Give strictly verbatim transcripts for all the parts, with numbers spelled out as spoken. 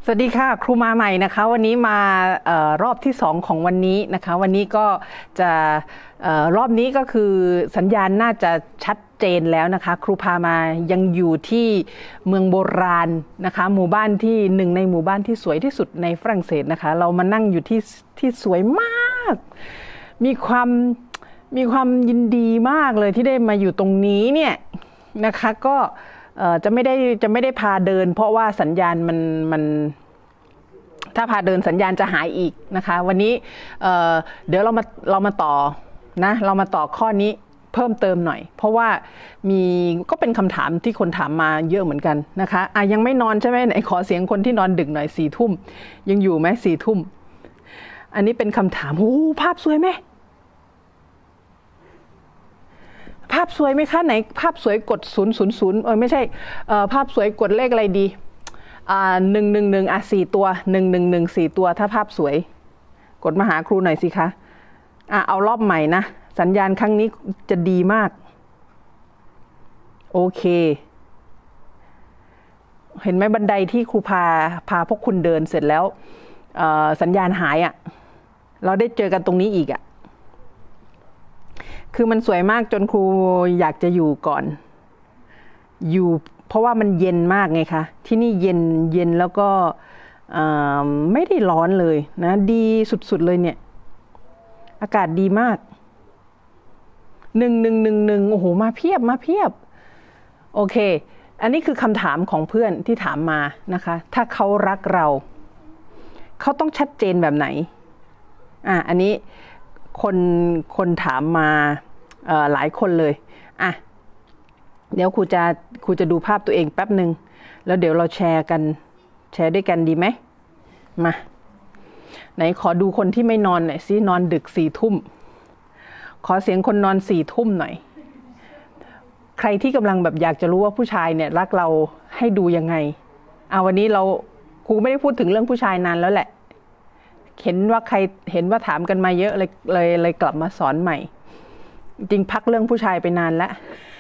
สวัสดีค่ะครูมาใหม่นะคะวันนี้มาออรอบที่สองของวันนี้นะคะวันนี้ก็จะออรอบนี้ก็คือสัญญาณน่าจะชัดเจนแล้วนะคะครูพามายังอยู่ที่เมืองโบราณนะคะหมู่บ้านที่หนึ่งในหมู่บ้านที่สวยที่สุดในฝรั่งเศสนะคะเรามานั่งอยู่ที่ที่สวยมากมีความมีความยินดีมากเลยที่ได้มาอยู่ตรงนี้เนี่ยนะคะก็จะไม่ได้จะไม่ได้พาเดินเพราะว่าสัญญาณมันมันถ้าพาเดินสัญญาณจะหายอีกนะคะวันนี้เเดี๋ยวเรามาเรามาต่อนะเรามาต่อข้อนี้เพิ่มเติมหน่อยเพราะว่ามีก็เป็นคำถามที่คนถามมาเยอะเหมือนกันนะคะอ่ะยังไม่นอนใช่ไหมไหนขอเสียงคนที่นอนดึกหน่อยสี่ทุ่มยังอยู่ไหมสี่ทุ่มอันนี้เป็นคำถามโอ้ภาพสวยไหมภาพสวยไหมคะไหนภาพสวยกดศูนย์ศูนย์ศูนย์เออไม่ใช่ภาพสวยกดเลขอะไรดีอ่าหนึ่งหนึ่งหนึ่งอ่ะสี่ตัวหนึ่งหนึ่งหนึ่งสี่ตัวถ้าภาพสวยกดมาหาครูหน่อยสิคะอ่ะเอารอบใหม่นะสัญญาณครั้งนี้จะดีมากโอเคเห็นไหมบันไดที่ครูพาพาพวกคุณเดินเสร็จแล้วสัญญาณหายอ่ะเราได้เจอกันตรงนี้อีกอ่ะคือมันสวยมากจนครูอยากจะอยู่ก่อนอยู่เพราะว่ามันเย็นมากไงคะที่นี่เย็นเย็นแล้วก็ไม่ได้ร้อนเลยนะดีสุดๆเลยเนี่ยอากาศดีมากหนึ่งหนึ่งหนึ่งหนึ่งโอ้โหมาเพียบมาเพียบโอเคอันนี้คือคำถามของเพื่อนที่ถามมานะคะถ้าเขารักเราเขาต้องชัดเจนแบบไหนอ่ะอันนี้คนคนถามมาหลายคนเลยอ่ะเดี๋ยวครูจะครูจะดูภาพตัวเองแป๊บหนึ่งแล้วเดี๋ยวเราแชร์กันแชร์ด้วยกันดีไหมมาไหนขอดูคนที่ไม่นอนหน่อยสินอนดึกสี่ทุ่มขอเสียงคนนอนสี่ทุ่มหน่อยใครที่กำลังแบบอยากจะรู้ว่าผู้ชายเนี่ยรักเราให้ดูยังไงเอาวันนี้เราครูไม่ได้พูดถึงเรื่องผู้ชายนานแล้วแหละเห็นว่าใครเห็นว่าถามกันมาเยอะเลยเลยเลยกลับมาสอนใหม่จริงพักเรื่องผู้ชายไปนานแล้ว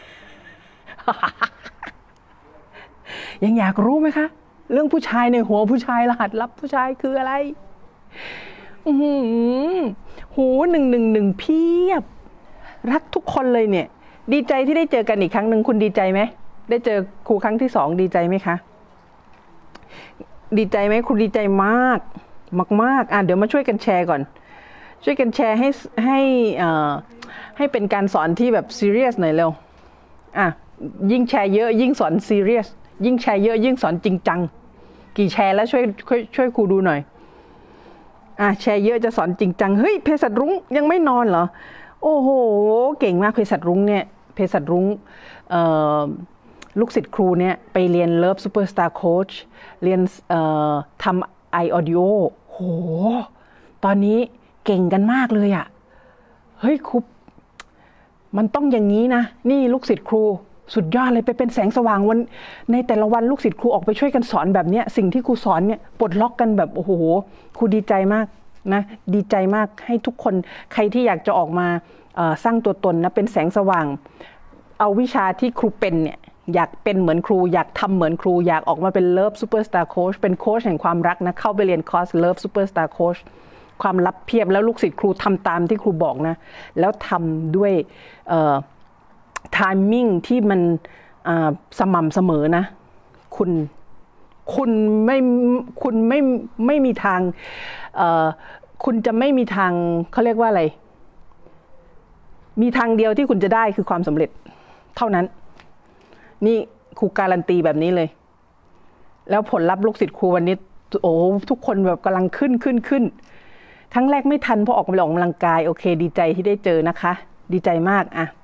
ยังอยากรู้ไหมคะเรื่องผู้ชายในหัวผู้ชายรหัสลับผู้ชายคืออะไรอือหูหนึ่งหนึ่งหนึ่งเพียบรักทุกคนเลยเนี่ยดีใจที่ได้เจอกันอีกครั้งหนึ่งคุณดีใจไหมได้เจอครูครั้งที่สองดีใจไหมคะดีใจไหมคุณดีใจมากมากๆอ่ะเดี๋ยวมาช่วยกันแชร์ก่อนช่วยกันแชร์ให้ให้อ่าให้เป็นการสอนที่แบบซีเรียสหน่อยเร็วอ่ะยิ่งแชร์เยอะยิ่งสอนซีเรียสยิ่งแชร์เยอะยิ่งสอนจริงจังกี่แชร์แล้วช่วยช่วยช่วยครูดูหน่อยอ่ะแชร์เยอะจะสอนจริงจังเฮ้ยเภสัชรุ้งยังไม่นอนเหรอโอ้โหเก่งมากเภสัชรุ้งเนี่ยเภสัชรุ้งเอ่อลูกศิษย์ครูเนี่ยไปเรียน Love Superstar Coach เรียนเอ่อทำ i audio โหตอนนี้เก่งกันมากเลยอ่ะเฮ้ยครูมันต้องอย่างนี้นะนี่ลูกศิษย์ครูสุดยอดเลยไปเป็นแสงสว่างวันในแต่ละวันลูกศิษย์ครูออกไปช่วยกันสอนแบบนี้สิ่งที่ครูสอนเนี่ยปลดล็อกกันแบบโอ้โหครูดีใจมากนะดีใจมากให้ทุกคนใครที่อยากจะออกมาสร้างตัวตนนะเป็นแสงสว่างเอาวิชาที่ครูเป็นเนี่ยอยากเป็นเหมือนครูอยากทำเหมือนครูอยากออกมาเป็น Love Superstar Coach เป็นโค้ชแห่งความรักนะเข้าไปเรียนคอร์ส Love Superstar Coach ความลับเพียบแล้วลูกศิษย์ครูทำตามที่ครูบอกนะแล้วทำด้วยไทมิ่งที่มันสม่ำเสมอนะคุณคุณไม่คุณไม่ไม่มีทางคุณจะไม่มีทางเขาเรียกว่าอะไรมีทางเดียวที่คุณจะได้คือความสำเร็จเท่านั้นนี่ครูการันตีแบบนี้เลยแล้วผลลัพธ์ลูกศิษย์ครูวันนี้โอ้ทุกคนแบบกำลังขึ้นขึ้นขึ้นครั้งแรกไม่ทันเพราะออกไปออกกำลังกายโอเคดีใจที่ได้เจอนะคะดีใจมากอ่ะ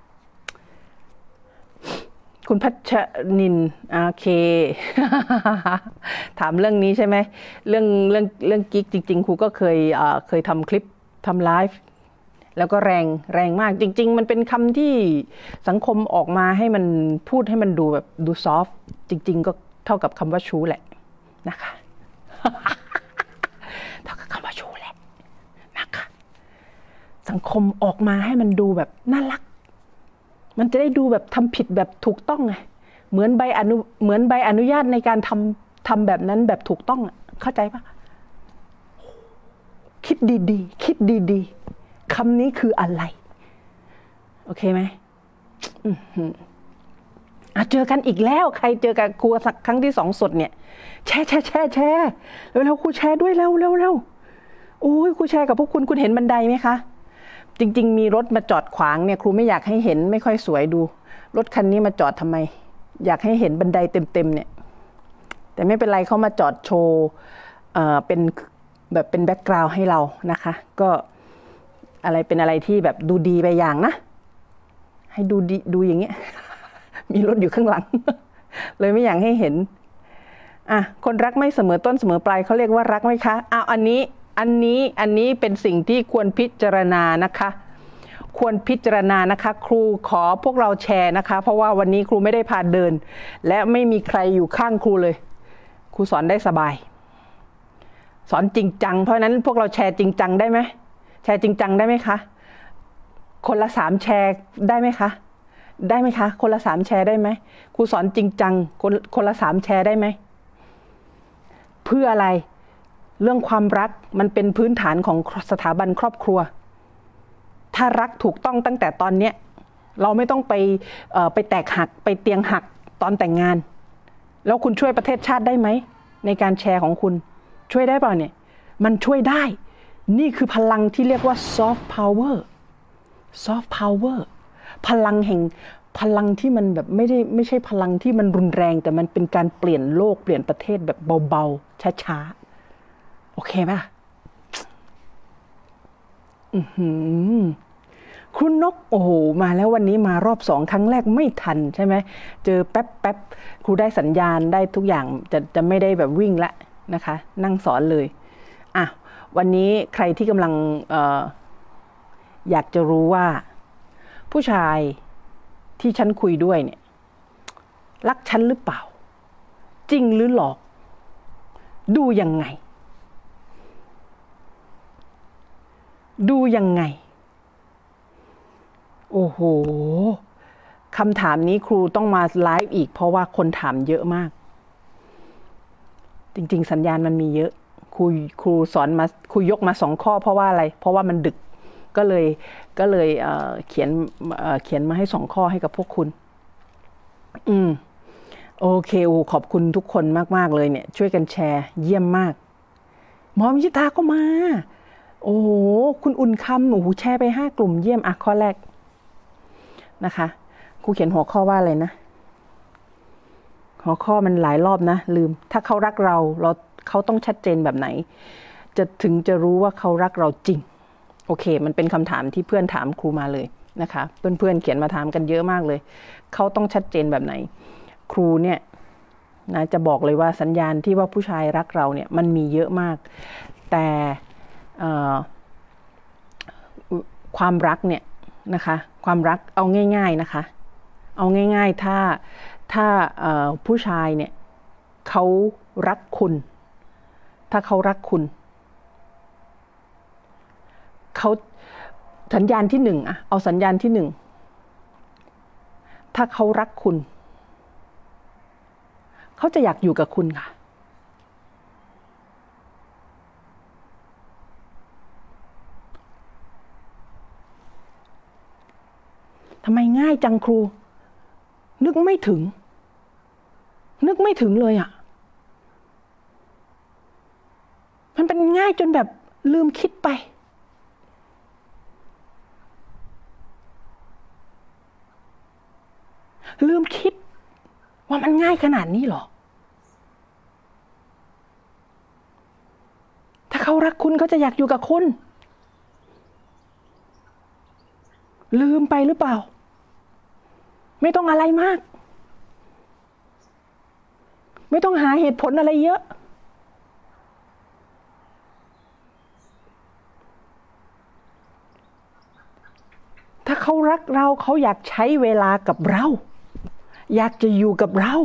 คุณพัชนินโอเค ถามเรื่องนี้ใช่ไหมเรื่องเรื่องเรื่องกิ๊กจริงๆครูก็เคยเอ่อเคยทำคลิปทำไลฟ์แล้วก็แรงแรงมากจริงๆมันเป็นคำที่สังคมออกมาให้มันพูดให้มันดูแบบดูซอฟต์จริงๆก็เท่ากับคำว่าชู้แหละนะคะ เท่ากับคำว่าชู้แหละนะคะสังคมออกมาให้มันดูแบบน่ารักมันจะได้ดูแบบทำผิดแบบถูกต้องไงเหมือนใบอนุเหมือนใบอนุญาตในการทำทำแบบนั้นแบบถูกต้องเข้าใจปะคิดดีๆคิดดีๆคำนี้คืออะไรโอเคไหมอ่ะเจอกันอีกแล้วใครเจอกับครูสักครั้งที่สองสดเนี่ยแชร์แชร์แชร์แชร์เร็วๆครูแชร์ด้วยเร็วเร็วเร็วโอ้ยครูแชร์กับพวกคุณคุณเห็นบันไดไหมคะจริงๆมีรถมาจอดขวางเนี่ยครูไม่อยากให้เห็นไม่ค่อยสวยดูรถคันนี้มาจอดทำไมอยากให้เห็นบันไดเต็มๆเนี่ยแต่ไม่เป็นไรเขามาจอดโชว์เอ่อเป็นแบบเป็นแบ็กกราวด์ให้เรานะคะก็อะไรเป็นอะไรที่แบบดูดีไปอย่างนะให้ดูดีดูอย่างเงี้ยมีรถอยู่ข้างหลังเลยไม่อยากให้เห็นอ่ะคนรักไม่เสมอต้นเสมอปลายเขาเรียกว่ารักไหมคะอ้าวอันนี้อันนี้อันนี้เป็นสิ่งที่ควรพิจารณานะคะควรพิจารณานะคะครูขอพวกเราแชร์นะคะเพราะว่าวันนี้ครูไม่ได้พาเดินและไม่มีใครอยู่ข้างครูเลยครูสอนได้สบายสอนจริงจังเพราะนั้นพวกเราแชร์จริงจังได้ไหมแชร์จริงจังได้ไหมคะคนละสามแชร์ได้ไหมคะได้ไหมคะคนละสามแชร์ได้ไหมครูสอนจริงจังคนคนละสามแชร์ได้ไหมเพื่ออะไรเรื่องความรักมันเป็นพื้นฐานของสถาบันครอบครัวถ้ารักถูกต้องตั้งแต่ตอนเนี้ยเราไม่ต้องไปเอ่อไปแตกหักไปเตียงหักตอนแต่งงานแล้วคุณช่วยประเทศชาติได้ไหมในการแชร์ของคุณช่วยได้เปล่าเนี่ยมันช่วยได้นี่คือพลังที่เรียกว่า soft power soft power พลังแห่งพลังที่มันแบบไม่ได้ไม่ใช่พลังที่มันรุนแรงแต่มันเป็นการเปลี่ยนโลกเปลี่ยนประเทศแบบเบาๆช้าๆโอเคป่ะอือหือคุณนกโอ้โหมาแล้ววันนี้มารอบสองครั้งแรกไม่ทันใช่ไหมเจอแป๊บแป๊บครูได้สัญญาณได้ทุกอย่างจะจะไม่ได้แบบวิ่งละนะคะนั่งสอนเลยอ่ะวันนี้ใครที่กำลังเอ่ออยากจะรู้ว่าผู้ชายที่ฉันคุยด้วยเนี่ยรักฉันหรือเปล่าจริงหรือหลอกดูยังไงดูยังไงโอ้โหคำถามนี้ครูต้องมาไลฟ์อีกเพราะว่าคนถามเยอะมากจริงๆสัญญาณมันมีเยอะครูครูสอนมาครูยกมาสองข้อเพราะว่าอะไรเพราะว่ามันดึกก็เลยก็เลยเอ่อเขียนเอ่อเขียนมาให้สองข้อให้กับพวกคุณอืมโอเคโอ้ขอบคุณทุกคนมากๆเลยเนี่ยช่วยกันแชร์เยี่ยมมากหมอวิชิตาก็มาโอ้โหคุณอุ่นคำโอ้โหแชร์ไปห้ากลุ่มเยี่ยมอ่ะข้อแรกนะคะครูเขียนหัวข้อว่าอะไรนะหัวข้อมันหลายรอบนะลืมถ้าเขารักเราเราเขาต้องชัดเจนแบบไหนจะถึงจะรู้ว่าเขารักเราจริงโอเคมันเป็นคำถามที่เพื่อนถามครูมาเลยนะคะเพื่อนๆเขียนมาถามกันเยอะมากเลยเขาต้องชัดเจนแบบไหนครูเนี่ยนะจะบอกเลยว่าสัญญาณที่ว่าผู้ชายรักเราเนี่ยมันมีเยอะมากแต่ความรักเนี่ยนะคะความรักเอาง่ายๆนะคะเอาง่ายๆถ้าถ้าผู้ชายเนี่ยเขารักคุณถ้าเขารักคุณเขาสัญญาณที่หนึ่งอะเอาสัญญาณที่หนึ่งถ้าเขารักคุณเขาจะอยากอยู่กับคุณค่ะทำไมง่ายจังครูนึกไม่ถึงนึกไม่ถึงเลยอะมันเป็นง่ายจนแบบลืมคิดไปลืมคิดว่ามันง่ายขนาดนี้หรอถ้าเขารักคุณเขาจะอยากอยู่กับคุณลืมไปหรือเปล่าไม่ต้องอะไรมากไม่ต้องหาเหตุผลอะไรเยอะถ้าเขารักเราเขาอยากใช้เวลากับเราอยากจะอยู่กับเรา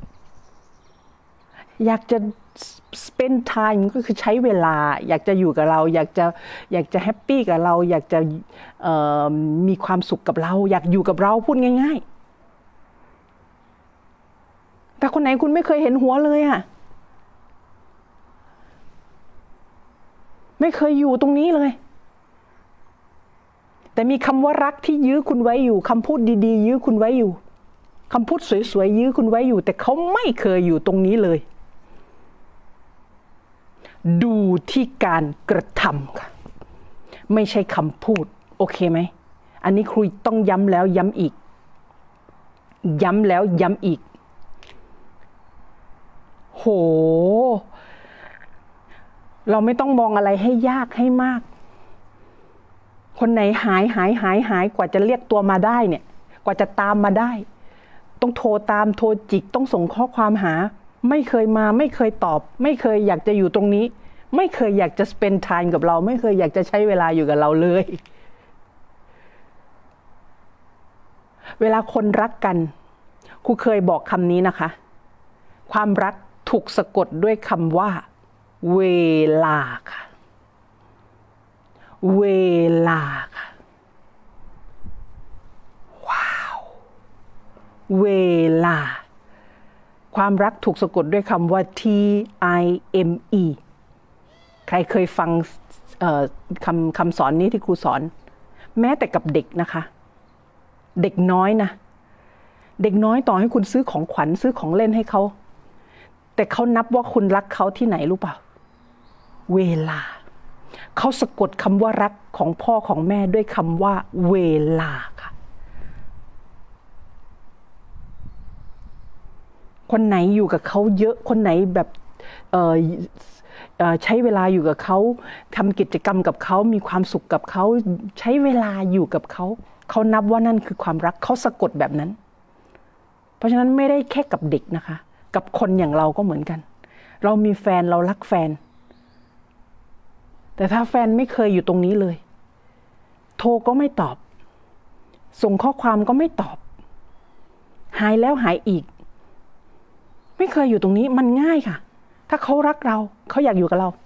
อยากจะ spend time ก็คือใช้เวลาอยากจะอยู่กับเราอยากจะอยากจะแฮปปี้กับเราอยากจะมีความสุขกับเราอยากอยู่กับเราพูดง่ายๆแต่คนไหนคุณไม่เคยเห็นหัวเลยอะไม่เคยอยู่ตรงนี้เลยแต่มีคำว่ารักที่ยื้อคุณไว้อยู่คำพูดดีๆยื้อคุณไว้อยู่คำพูดสวยๆยื้อคุณไว้อยู่แต่เขาไม่เคยอยู่ตรงนี้เลยดูที่การกระทำค่ะไม่ใช่คำพูดโอเคไหมอันนี้ครูต้องย้ำแล้วย้ำอีกย้ำแล้วย้ำอีกโหเราไม่ต้องมองอะไรให้ยากให้มากคนไหนหายหายหายหายกว่าจะเรียกตัวมาได้เนี่ยกว่าจะตามมาได้ต้องโทรตามโทรจิกต้องส่งข้อความหาไม่เคยมาไม่เคยตอบไม่เคยอยากจะอยู่ตรงนี้ไม่เคยอยากจะ spend time กับเราไม่เคยอยากจะใช้เวลาอยู่กับเราเลยเวลาคนรักกันครูเคยบอกคำนี้นะคะความรักถูกสะกดด้วยคำว่าเวลาค่ะเวลาค่ะว้าวเวลาความรักถูกสะกดด้วยคำว่า T I M E ใครเคยฟังคำคำสอนนี้ที่ครูสอนแม้แต่กับเด็กนะคะเด็กน้อยนะเด็กน้อยต่อให้คุณซื้อของขวัญซื้อของเล่นให้เขาแต่เขานับว่าคุณรักเขาที่ไหนรู้เปล่าเวลาเขาสะกดคำว่ารักของพ่อของแม่ด้วยคำว่าเวลาค่ะคนไหนอยู่กับเขาเยอะคนไหนแบบเอ่อใช้เวลาอยู่กับเขาทำกิจกรรมกับเขามีความสุขกับเขาใช้เวลาอยู่กับเขาเขานับว่านั่นคือความรักเขาสะกดแบบนั้นเพราะฉะนั้นไม่ได้แค่กับเด็กนะคะกับคนอย่างเราก็เหมือนกันเรามีแฟนเรารักแฟนแต่ถ้าแฟนไม่เคยอยู่ตรงนี้เลยโทรก็ไม่ตอบส่งข้อความก็ไม่ตอบหายแล้วหายอีกไม่เคยอยู่ตรงนี้มันง่ายค่ะถ้าเขารักเราเขาอยากอยู่กับเรา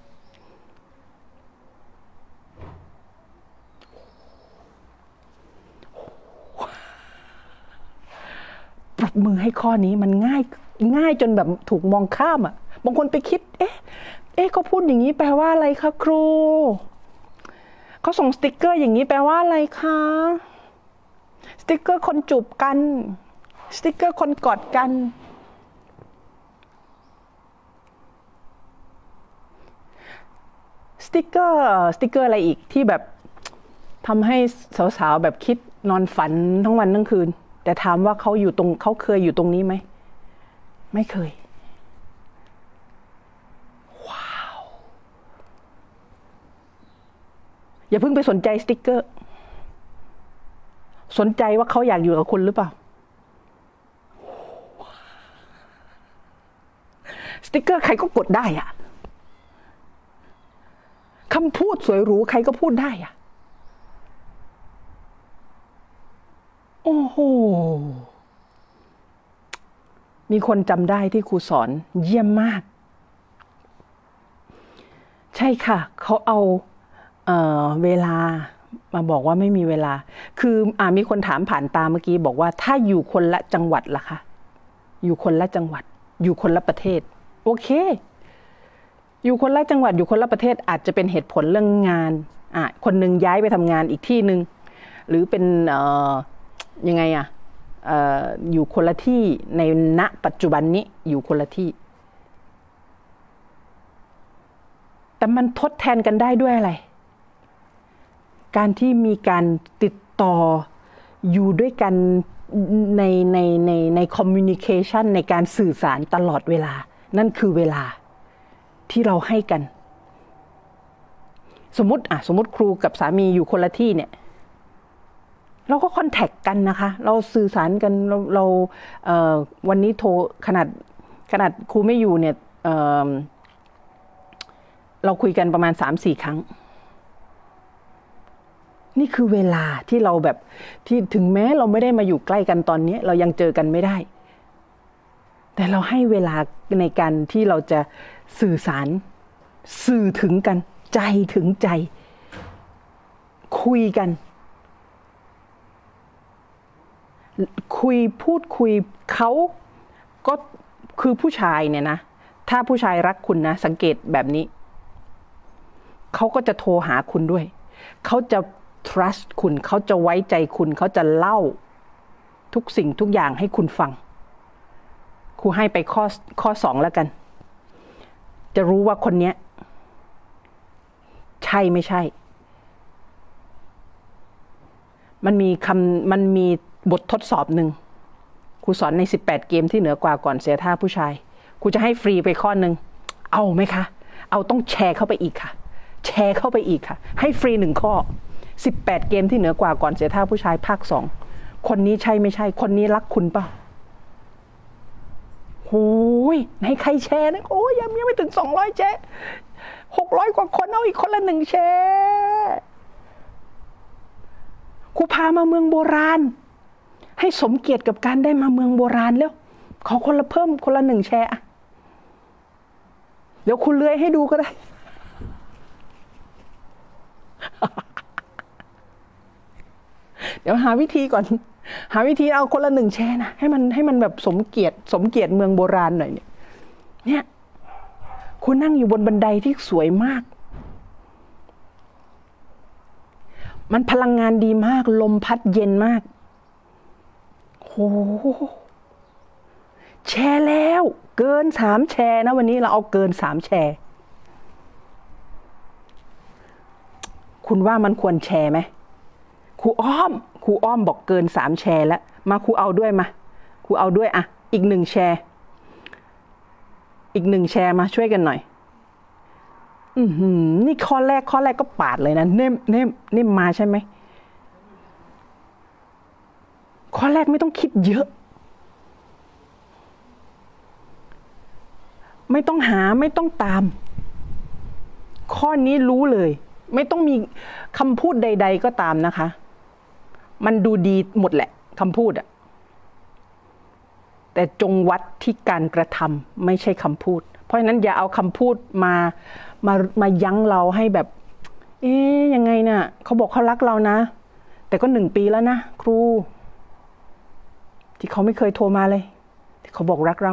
ปรบมือให้ข้อนี้มันง่ายง่ายจนแบบถูกมองข้ามอ่ะบางคนไปคิดเอ๊ะเอ๊ะเขาพูดอย่างนี้แปลว่าอะไรคะครูเขาส่งสติกเกอร์อย่างนี้แปลว่าอะไรคะสติกเกอร์คนจูบกันสติกเกอร์คนกอดกันสติกเกอร์สติกเกอร์อะไรอีกที่แบบทำให้สาวๆแบบคิดนอนฝันทั้งวันทั้งคืนแต่ถามว่าเขาอยู่ตรงเขาเคยอยู่ตรงนี้ไหมไม่เคยว้าวอย่าเพิ่งไปสนใจสติกเกอร์สนใจว่าเขาอยากอยู่กับคุณหรือเปล่าสติกเกอร์ใครก็กดได้อะคำพูดสวยหรูใครก็พูดได้อะโอ้โหมีคนจำได้ที่ครูสอนเยี่ยมมากใช่ค่ะเขาเอาเอ่อเวลามาบอกว่าไม่มีเวลาคืออ่ามีคนถามผ่านตาเมื่อกี้บอกว่าถ้าอยู่คนละจังหวัดล่ะคะอยู่คนละจังหวัดอยู่คนละประเทศโอเคอยู่คนละจังหวัดอยู่คนละประเทศอาจจะเป็นเหตุผลเรื่องงานอ่ะคนนึงย้ายไปทำงานอีกที่นึงหรือเป็นเอ่อยังไงอ่ะเอ่ออยู่คนละที่ในณปัจจุบันนี้อยู่คนละที่แต่มันทดแทนกันได้ด้วยอะไรการที่มีการติดต่ออยู่ด้วยกันในในในในคอมมิวนิเคชันในการสื่อสารตลอดเวลานั่นคือเวลาที่เราให้กันสมมติอ่ะสมมติครูกับสามีอยู่คนละที่เนี่ยเราก็คอนแทคกันนะคะเราสื่อสารกันเราเราเอ่อวันนี้โทรขนาดขนาดครูไม่อยู่เนี่ยเอ่อเราคุยกันประมาณ สามสี่ ครั้งนี่คือเวลาที่เราแบบที่ถึงแม้เราไม่ได้มาอยู่ใกล้กันตอนนี้เรายังเจอกันไม่ได้แต่เราให้เวลาในการที่เราจะสื่อสารสื่อถึงกันใจถึงใจคุยกันคุยพูดคุยเขาก็คือผู้ชายเนี่ยนะถ้าผู้ชายรักคุณนะสังเกตแบบนี้เขาก็จะโทรหาคุณด้วยเขาจะ trust คุณเขาจะไว้ใจคุณเขาจะเล่าทุกสิ่งทุกอย่างให้คุณฟังครูให้ไปข้อข้อสองแล้วกันจะรู้ว่าคนนี้ใช่ไม่ใช่มันมีคำมันมีบททดสอบหนึ่งครูสอนในสิบแปดเกมที่เหนือกว่าก่อนเสียท่าผู้ชายครูจะให้ฟรีไปข้อหนึ่งเอาไหมคะเอาต้องแชร์เข้าไปอีกค่ะแชร์เข้าไปอีกค่ะให้ฟรีหนึ่งข้อสิบแปดเกมที่เหนือกว่าก่อนเสียท่าผู้ชายภาคสองคนนี้ใช่ไม่ใช่คนนี้รักคุณเปล่าโอ้ยให้ใครแชร์นะโอ้ยยังยังไม่ถึงสองร้อยแชร์หกร้อยกว่าคนเอาอีกคนละหนึ่งแชร์ครูพามาเมืองโบราณให้สมเกียรติกับการได้มาเมืองโบราณแล้วขอคนละเพิ่มคนละหนึ่งแชร์อะเดี๋ยวคุณเลื่อยให้ดูก็ได้เดี๋ยวหาวิธีก่อนหาวิธีเอาคนละหนึ่งแชร์นะให้มันให้มันแบบสมเกียรติสมเกียรติเมืองโบราณหน่อยเนี่ยเนี่ยคุณนั่งอยู่บนบันไดที่สวยมากมันพลังงานดีมากลมพัดเย็นมากโอ้แชร์แล้วเกินสามแชร์นะวันนี้เราเอาเกินสามแชร์คุณว่ามันควรแชร์ไหมครูอ้อมครูอ้อมบอกเกินสามแชร์แล้วมาครูเอาด้วยมาครูเอาด้วยอ่ะอีกหนึ่งแชร์อีกหนึ่งแชร์มาช่วยกันหน่อยอือหือนี่ข้อแรกข้อแรกก็ปาดเลยนะเน่มเน่มเน่มมาใช่ไหมข้อแรกไม่ต้องคิดเยอะไม่ต้องหาไม่ต้องตามข้อนี้รู้เลยไม่ต้องมีคำพูดใดๆก็ตามนะคะมันดูดีหมดแหละคำพูดอะแต่จงวัดที่การกระทำไม่ใช่คำพูดเพราะฉะนั้นอย่าเอาคำพูดมามามายั้งเราให้แบบเอ๊ยยังไงน่ะเขาบอกเขารักเรานะแต่ก็หนึ่งปีแล้วนะครูที่เขาไม่เคยโทรมาเลยที่เขาบอกรักเรา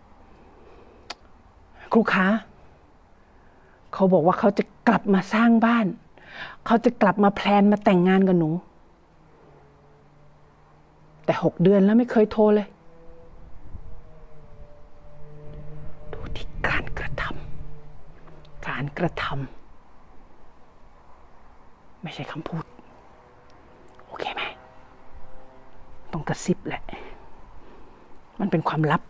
ครูคะเขาบอกว่าเขาจะกลับมาสร้างบ้านเขาจะกลับมาแพลนมาแต่งงานกับหนูแต่หกเดือนแล้วไม่เคยโทรเลยดูที่การกระทำการกระทำไม่ใช่คำพูดโอเคไหมต้องกระซิบแหละมันเป็นความลับ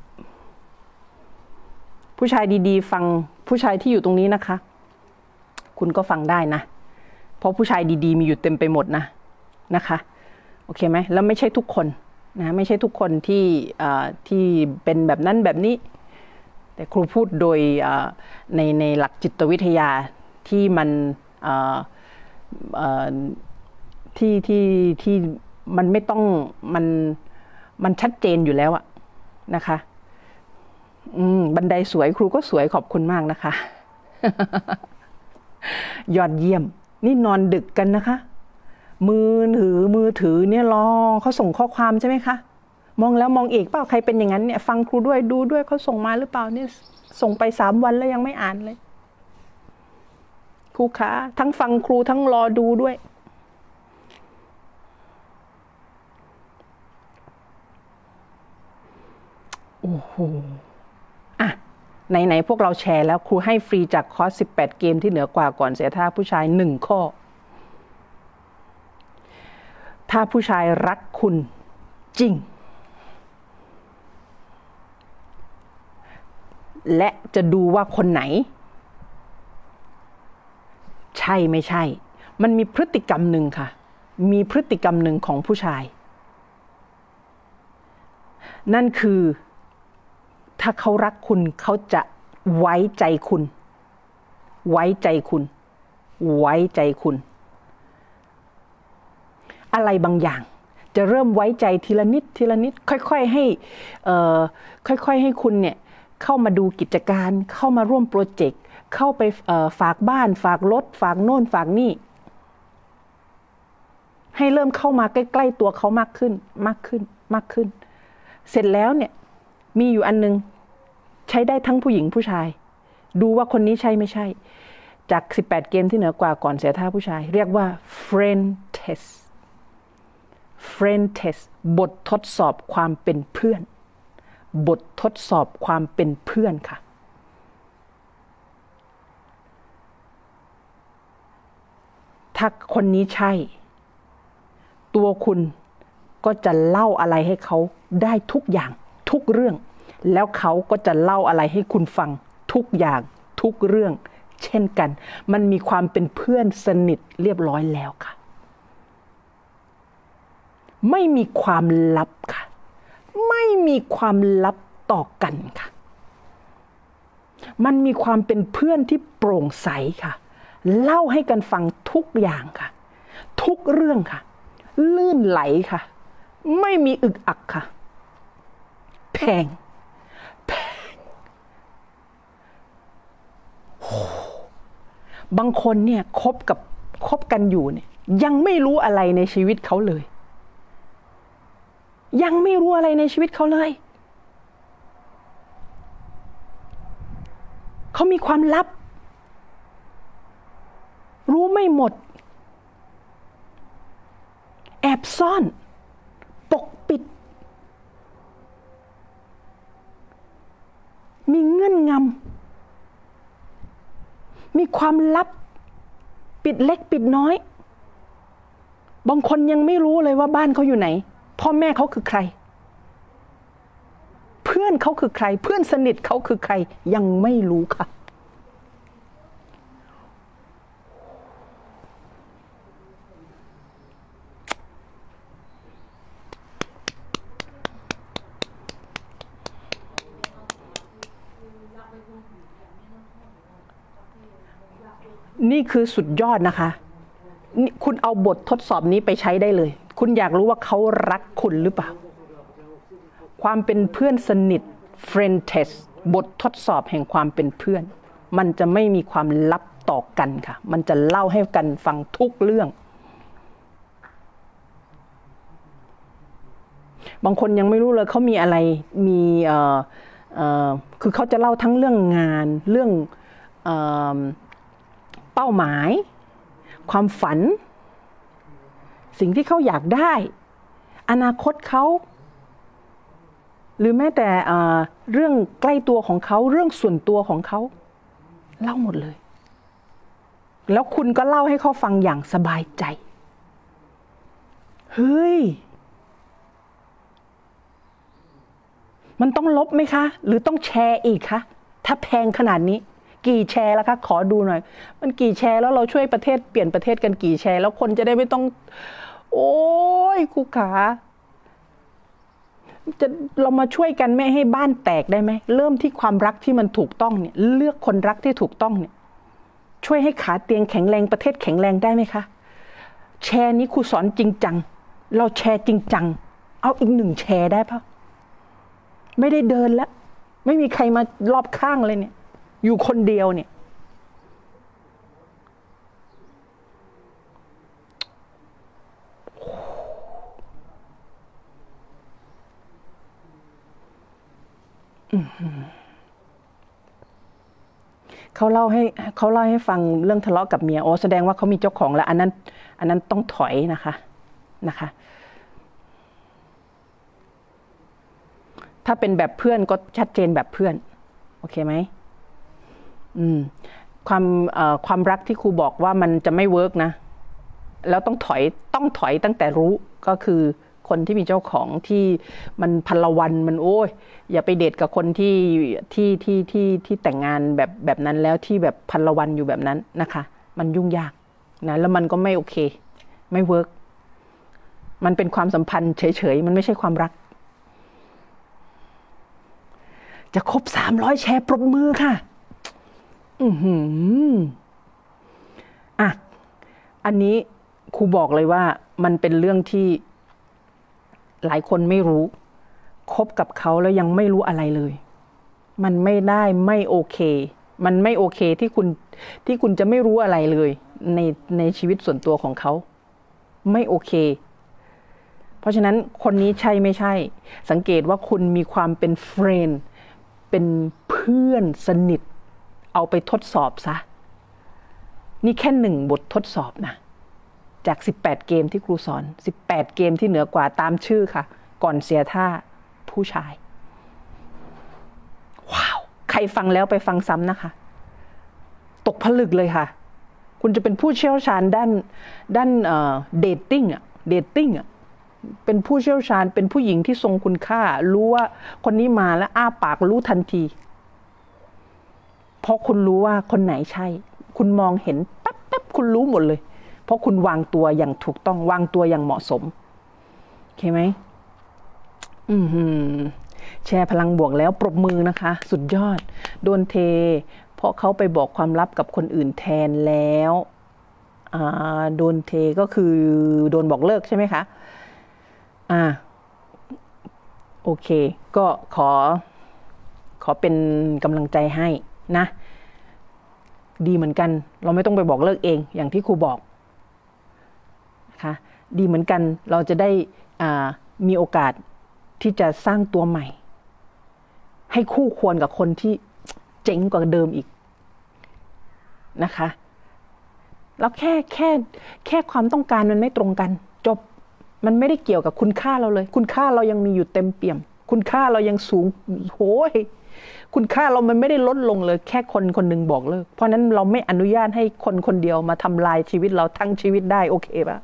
ผู้ชายดีๆฟังผู้ชายที่อยู่ตรงนี้นะคะคุณก็ฟังได้นะเพราะผู้ชายดีๆมีอยู่เต็มไปหมดนะนะคะโอเคไหมแล้วไม่ใช่ทุกคนนะไม่ใช่ทุกคนที่ที่เป็นแบบนั้นแบบนี้แต่ครูพูดโดยในในหลักจิตวิทยาที่มันที่ที่ที่มันไม่ต้องมันมันชัดเจนอยู่แล้วอะนะคะอืมบันไดสวยครูก็สวยขอบคุณมากนะคะ ยอดเยี่ยมนี่นอนดึกกันนะคะมือถือมือถือเนี่ยรอเขาส่งข้อความใช่ไหมคะมองแล้วมองอีกเปล่าใครเป็นอย่างนั้นเนี่ยฟังครูด้วยดูด้วยเขาส่งมาหรือเปล่าเนี่ยส่งไปสามวันแล้วยังไม่อ่านเลยครูคะทั้งฟังครูทั้งรอดูด้วยโอ้โหอ่ะไหนๆพวกเราแชร์แล้วครูให้ฟรีจากคอร์สสิบแปดเกมที่เหนือกว่าก่อนเสียท่าผู้ชายหนึ่งข้อถ้าผู้ชายรักคุณจริงและจะดูว่าคนไหนใช่ไม่ใช่มันมีพฤติกรรมหนึ่งค่ะมีพฤติกรรมหนึ่งของผู้ชายนั่นคือถ้าเขารักคุณเขาจะไว้ใจคุณไว้ใจคุณไว้ใจคุณอะไรบางอย่างจะเริ่มไว้ใจทีละนิดทีละนิดค่อยๆให้เอ่อค่อยๆให้คุณเนี่ยเข้ามาดูกิจการเข้ามาร่วมโปรเจกต์เข้าไปเอ่อฝากบ้านฝากรถฝากโน่นฝากนี่ให้เริ่มเข้ามาใกล้ๆตัวเขามากขึ้นมากขึ้นมากขึ้นเสร็จแล้วเนี่ยมีอยู่อันนึงใช้ได้ทั้งผู้หญิงผู้ชายดูว่าคนนี้ใช่ไม่ใช่จากสิบแปดเกมที่เหนือกว่าก่อนเสียท่าผู้ชายเรียกว่า friend test friend test บททดสอบความเป็นเพื่อนบททดสอบความเป็นเพื่อนค่ะถ้าคนนี้ใช่ตัวคุณก็จะเล่าอะไรให้เขาได้ทุกอย่างทุกเรื่องแล้วเขาก็จะเล่าอะไรให้คุณฟังทุกอย่างทุกเรื่องเช่นกันมันมีความเป็นเพื่อนสนิทเรียบร้อยแล้วค่ะไม่มีความลับค่ะไม่มีความลับต่อกันค่ะมันมีความเป็นเพื่อนที่โปร่งใสค่ะเล่าให้กันฟังทุกอย่างค่ะทุกเรื่องค่ะลื่นไหลค่ะไม่มีอึกอักค่ะแพงแพงบางคนเนี่ยคบกับคบกันอยู่เนี่ยยังไม่รู้อะไรในชีวิตเขาเลยยังไม่รู้อะไรในชีวิตเขาเลยเขามีความลับรู้ไม่หมดแอบซ่อนปกปิดมีเงื่อนงำมีความลับปิดเล็กปิดน้อยบางคนยังไม่รู้เลยว่าบ้านเขาอยู่ไหนพ่อแม่เขาคือใครเพื่อนเขาคือใครเพื่อนสนิทเขาคือใครยังไม่รู้ค่ะนี่คือสุดยอดนะคะคุณเอาบททดสอบนี้ไปใช้ได้เลยคุณอยากรู้ว่าเขารักคุณหรือเปล่าความเป็นเพื่อนสนิท friend test บททดสอบแห่งความเป็นเพื่อนมันจะไม่มีความลับต่อกันค่ะมันจะเล่าให้กันฟังทุกเรื่องบางคนยังไม่รู้เลยเขามีอะไรมีเอ่อเอ่อคือเขาจะเล่าทั้งเรื่องงานเรื่องเอ่อเป้าหมายความฝันสิ่งที่เขาอยากได้อนาคตเขาหรือแม้แต่เรื่องใกล้ตัวของเขาเรื่องส่วนตัวของเขาเล่าหมดเลยแล้วคุณก็เล่าให้เขาฟังอย่างสบายใจเฮ้ยมันต้องลบไหมคะหรือต้องแชร์อีกคะถ้าแพงขนาดนี้กี่แชร์แล้วคะขอดูหน่อยมันกี่แชร์แล้วเราช่วยประเทศเปลี่ยนประเทศกันกี่แชร์แล้วคนจะได้ไม่ต้องโอ้ยครูขาจะเรามาช่วยกันไม่ให้บ้านแตกได้ไหมเริ่มที่ความรักที่มันถูกต้องเนี่ยเลือกคนรักที่ถูกต้องเนี่ยช่วยให้ขาเตียงแข็งแรงประเทศแข็งแรงได้ไหมคะแชร์นี้ครูสอนจริงจังเราแชร์จริงจังเอาอีกหนึ่งแชร์ได้ปะไม่ได้เดินแล้วไม่มีใครมารอบข้างเลยเนี่ยอยู่คนเดียวเนี่ยเขาเล่าให้เขาเล่าให้ฟังเรื่องทะเลาะกับเมียโอ้แสดงว่าเขามีเจ้าของแล้วอันนั้นอันนั้นต้องถอยนะคะนะคะถ้าเป็นแบบเพื่อนก็ชัดเจนแบบเพื่อนโอเคไหมอืมความเอ่อความรักที่ครูบอกว่ามันจะไม่เวิร์กนะแล้วต้องถอยต้องถอยตั้งแต่รู้ก็คือคนที่มีเจ้าของที่มันพลวันมันโอ้ยอย่าไปเดทกับคนที่ที่ที่ที่ที่แต่งงานแบบแบบนั้นแล้วที่แบบพลวันอยู่แบบนั้นนะคะมันยุ่งยากนะแล้วมันก็ไม่โอเคไม่เวิร์กมันเป็นความสัมพันธ์เฉยๆมันไม่ใช่ความรักจะครบสามร้อยแชร์ปรบมือค่ะอือหืออ่ะอันนี้ครูบอกเลยว่ามันเป็นเรื่องที่หลายคนไม่รู้คบกับเขาแล้วยังไม่รู้อะไรเลยมันไม่ได้ไม่โอเคมันไม่โอเคที่คุณที่คุณจะไม่รู้อะไรเลยในในชีวิตส่วนตัวของเขาไม่โอเคเพราะฉะนั้นคนนี้ใช่ไม่ใช่สังเกตว่าคุณมีความเป็นเฟรนด์เป็นเพื่อนสนิทเอาไปทดสอบซะนี่แค่หนึ่งบททดสอบนะจากสิบแปดเกมที่ครูสอนสิบแปดเกมที่เหนือกว่าตามชื่อค่ะก่อนเสียท่าผู้ชายว้าวใครฟังแล้วไปฟังซ้ำนะคะตกผลึกเลยค่ะคุณจะเป็นผู้เชี่ยวชาญด้านด้านเอ่อเดทติ้งอะเดทติ้งอะเป็นผู้เชี่ยวชาญเป็นผู้หญิงที่ทรงคุณค่ารู้ว่าคนนี้มาแล้วอ้าปากรู้ทันทีเพราะคุณรู้ว่าคนไหนใช่คุณมองเห็นปั๊บปั๊บคุณรู้หมดเลยเพราะคุณวางตัวอย่างถูกต้องวางตัวอย่างเหมาะสมโอเคไหมอืมแชร์พลังบวกแล้วปรบมือนะคะสุดยอดโดนเทเพราะเขาไปบอกความลับกับคนอื่นแทนแล้วโดนเทก็คือโดนบอกเลิกใช่ไหมคะอ่าโอเคก็ขอขอเป็นกำลังใจให้นะดีเหมือนกันเราไม่ต้องไปบอกเลิกเองอย่างที่ครูบอกนะคะดีเหมือนกันเราจะได้อ่ามีโอกาสที่จะสร้างตัวใหม่ให้คู่ควรกับคนที่เจ๋งกว่าเดิมอีกนะคะแล้วแค่แค่แค่ความต้องการมันไม่ตรงกันจบมันไม่ได้เกี่ยวกับคุณค่าเราเลยคุณค่าเรายังมีอยู่เต็มเปี่ยมคุณค่าเรายังสูงโหยคุณค่าเรามันไม่ได้ลดลงเลยแค่คนคนหนึ่งบอกเลิกเพราะนั้นเราไม่อนุญาตให้คนคนเดียวมาทำลายชีวิตเราทั้งชีวิตได้โอเคปะ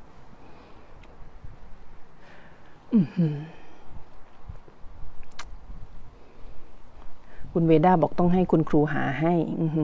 คุณเวด้าบอกต้องให้คุณครูหาให้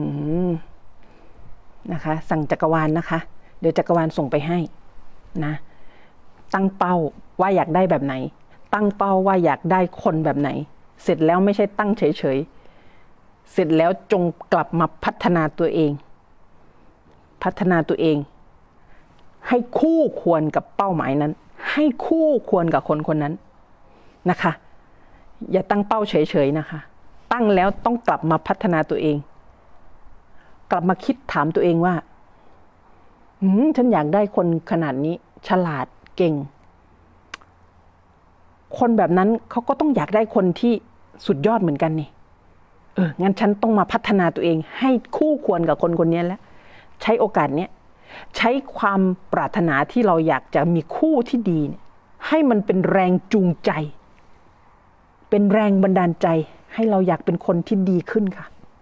นะคะสั่งจักรวาล นะคะเดี๋ยวจักรวาลส่งไปให้นะตั้งเป้าว่าอยากได้แบบไหนตั้งเป้าว่าอยากได้คนแบบไหนเสร็จแล้วไม่ใช่ตั้งเฉยๆเสร็จแล้วจงกลับมาพัฒนาตัวเองพัฒนาตัวเองให้คู่ควรกับเป้าหมายนั้นให้คู่ควรกับคนคนนั้นนะคะอย่าตั้งเป้าเฉยๆนะคะตั้งแล้วต้องกลับมาพัฒนาตัวเองกลับมาคิดถามตัวเองว่าหืมฉันอยากได้คนขนาดนี้ฉลาดเก่งคนแบบนั้นเขาก็ต้องอยากได้คนที่สุดยอดเหมือนกันนี่เอองั้นฉันต้องมาพัฒนาตัวเองให้คู่ควรกับคนคนนี้แล้วใช้โอกาสเนี้ยใช้ความปรารถนาที่เราอยากจะมีคู่ที่ดีเนี่ยให้มันเป็นแรงจูงใจเป็นแรงบันดาลใจให้เราอยากเป็นคนที่ดีขึ้นค่ะ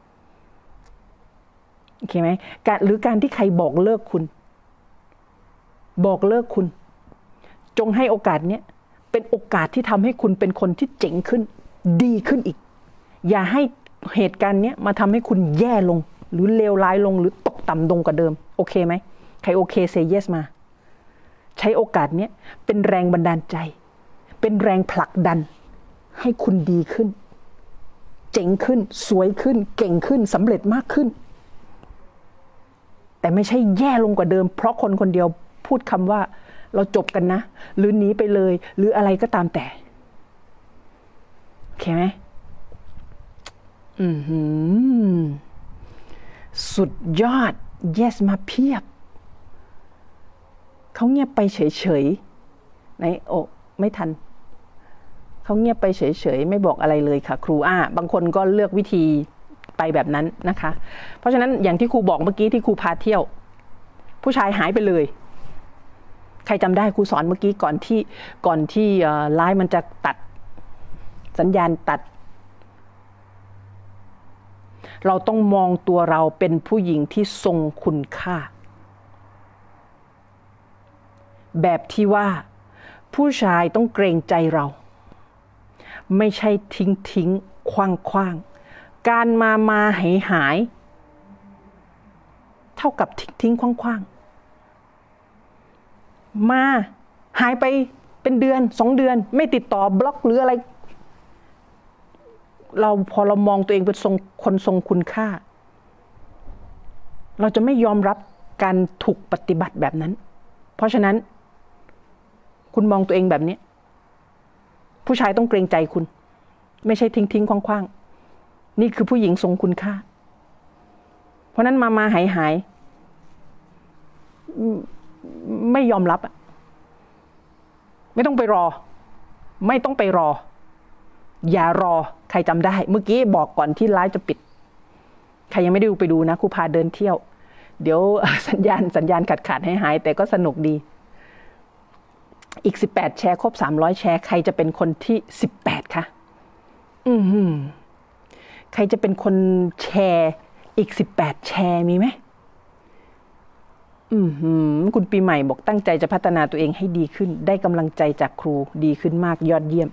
โอเคไหมการหรือการที่ใครบอกเลิกคุณบอกเลิกคุณจงให้โอกาสเนี้ยเป็นโอกาสที่ทำให้คุณเป็นคนที่เจ๋งขึ้นดีขึ้นอีกอย่าให้เหตุการณ์เนี้ยมาทำให้คุณแย่ลงหรือเลวร้ายลงหรือตกต่ำลงกว่าเดิมโอเคไหมใครโอเคเซย์เยสมาใช้โอกาสเนี้ยเป็นแรงบันดาลใจเป็นแรงผลักดันให้คุณดีขึ้นเจ๋งขึ้นสวยขึ้นเก่งขึ้นสำเร็จมากขึ้นแต่ไม่ใช่แย่ลงกว่าเดิมเพราะคนคนเดียวพูดคำว่าเราจบกันนะหรือหนีไปเลยหรืออะไรก็ตามแต่โอเคไหมอือหือสุดยอด yes มาเพียบเขาเงียบไปเฉยๆไหนโอ้ไม่ทันเขาเงียบไปเฉยๆไม่บอกอะไรเลยค่ะครูอ่าบางคนก็เลือกวิธีไปแบบนั้นนะคะเพราะฉะนั้นอย่างที่ครูบอกเมื่อกี้ที่ครูพาเที่ยวผู้ชายหายไปเลยใครจำได้ครูสอนเมื่อกี้ก่อนที่ก่อนที่ไลน์มันจะตัดสัญญาณตัดเราต้องมองตัวเราเป็นผู้หญิงที่ทรงคุณค่าแบบที่ว่าผู้ชายต้องเกรงใจเราไม่ใช่ทิ้งทิ้งคว้างคว้างการมามาหายหายเท่ากับทิ้งทิ้งคว้างคว้างมาหายไปเป็นเดือนสองเดือนไม่ติดต่อบล็อกหรืออะไรเราพอเรามองตัวเองเป็นทรงคนทรงคุณค่าเราจะไม่ยอมรับการถูกปฏิบัติแบบนั้นเพราะฉะนั้นคุณมองตัวเองแบบนี้ผู้ชายต้องเกรงใจคุณไม่ใช่ทิ้งทิ้งคว้างคว้างนี่คือผู้หญิงทรงคุณค่าเพราะนั้นมามาหายหายไม่ยอมรับอ่ะไม่ต้องไปรอไม่ต้องไปรออย่ารอใครจำได้เมื่อกี้บอกก่อนที่ไลฟ์จะปิดใครยังไม่ได้ดูไปดูนะครูพาเดินเที่ยวเดี๋ยวสัญญาณสัญญาณขาดขาดให้หายแต่ก็สนุกดีอีกสิบแปดแชร์ครบสามร้อยแชร์ใครจะเป็นคนที่สิบแปดคะอือหือใครจะเป็นคนแชร์อีกสิบแปดแชร์มีไหมอือหือคุณปีใหม่บอกตั้งใจจะพัฒนาตัวเองให้ดีขึ้นได้กำลังใจจากครูดีขึ้นมากยอดเยี่ยม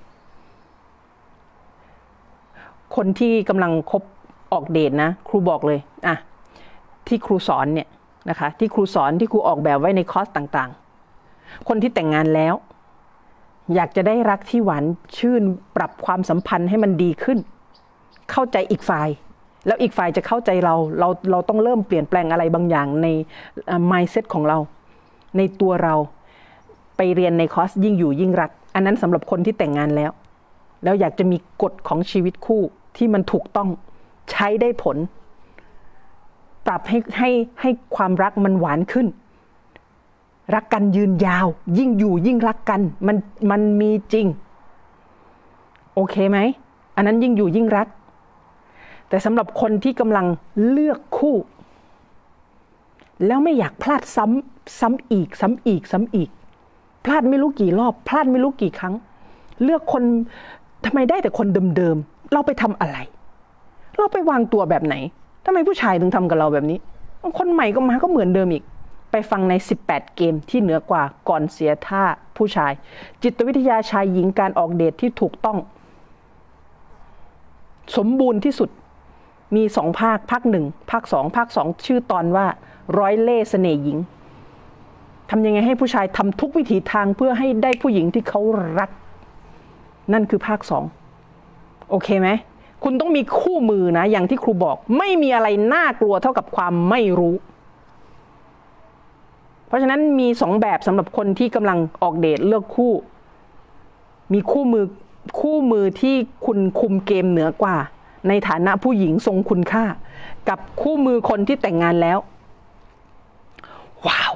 คนที่กำลังคบออกเดทนะครูบอกเลยอ่ะที่ครูสอนเนี่ยนะคะที่ครูสอนที่ครูออกแบบไว้ในคอร์สต่างๆคนที่แต่งงานแล้วอยากจะได้รักที่หวานชื่นปรับความสัมพันธ์ให้มันดีขึ้นเข้าใจอีกฝ่ายแล้วอีกฝ่ายจะเข้าใจเราเราเราต้องเริ่มเปลี่ยนแปลงอะไรบางอย่างใน mindset ของเราในตัวเราไปเรียนในคอร์สยิ่งอยู่ยิ่งรักอันนั้นสำหรับคนที่แต่งงานแล้วแล้วอยากจะมีกฎของชีวิตคู่ที่มันถูกต้องใช้ได้ผลปรับให้ให้ให้ความรักมันหวานขึ้นรักกันยืนยาวยิ่งอยู่ยิ่งรักกันมันมันมีจริงโอเคไหมอันนั้นยิ่งอยู่ยิ่งรักแต่สำหรับคนที่กำลังเลือกคู่แล้วไม่อยากพลาดซ้ำซ้ำอีกซ้ำอีกซ้ำอีกพลาดไม่รู้กี่รอบพลาดไม่รู้กี่ครั้งเลือกคนทำไมได้แต่คนเดิมๆเราไปทำอะไรเราไปวางตัวแบบไหนทำไมผู้ชายถึงทำกับเราแบบนี้คนใหม่ก็มาก็เหมือนเดิมอีกไปฟังในสิบแปดเกมที่เหนือกว่าก่อนเสียท่าผู้ชายจิตวิทยาชายหญิงการออกเดทที่ถูกต้องสมบูรณ์ที่สุดมีสองภาคภาคหนึ่งภาคสองภาคสองชื่อตอนว่าร้อยเล่ห์เสน่ห์หญิงทำยังไงให้ผู้ชายทำทุกวิถีทางเพื่อให้ได้ผู้หญิงที่เขารักนั่นคือภาคสองโอเคไหมคุณต้องมีคู่มือนะอย่างที่ครูบอกไม่มีอะไรน่ากลัวเท่ากับความไม่รู้เพราะฉะนั้นมีสองแบบสำหรับคนที่กำลังออกเดทเลือกคู่มีคู่มือคู่มือที่คุณคุมเกมเหนือกว่าในฐานะผู้หญิงทรงคุณค่ากับคู่มือคนที่แต่งงานแล้วว้าว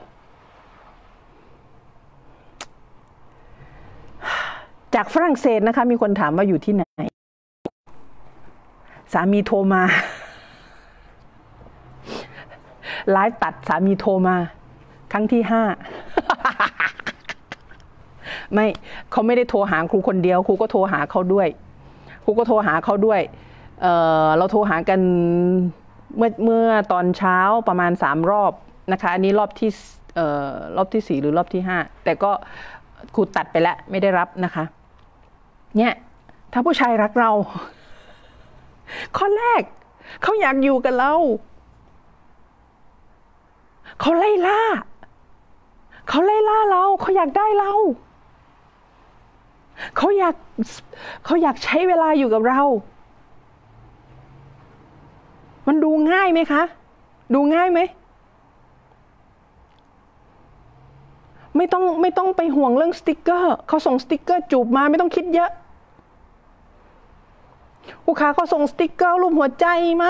จากฝรั่งเศสนะคะมีคนถามว่าอยู่ที่ไหนสามีโทรมาไลฟ์ตัดสามีโทรมาครั้งที่ห้าไม่เขาไม่ได้โทรหาครูคนเดียวครูก็โทรหาเขาด้วยครูก็โทรหาเขาด้วย เอ่อ เราโทรหากันเมื่อเมื่อตอนเช้าประมาณสามรอบนะคะอันนี้รอบที่เอ่อรอบที่สี่หรือรอบที่ห้าแต่ก็ครูตัดไปแล้วไม่ได้รับนะคะเนี่ยถ้าผู้ชายรักเราข้อแรกเขาอยากอยู่กับเราเขาไล่ล่าเขาไล่ล่าเราเขาอยากได้เราเขาอยากเขาอยากใช้เวลาอยู่กับเรามันดูง่ายไหมคะดูง่ายไหมไม่ต้องไม่ต้องไปห่วงเรื่องสติกเกอร์เขาส่งสติกเกอร์จูบมาไม่ต้องคิดเยอะลูกค้าเขาส่งสติกเกอร์รูปหัวใจมา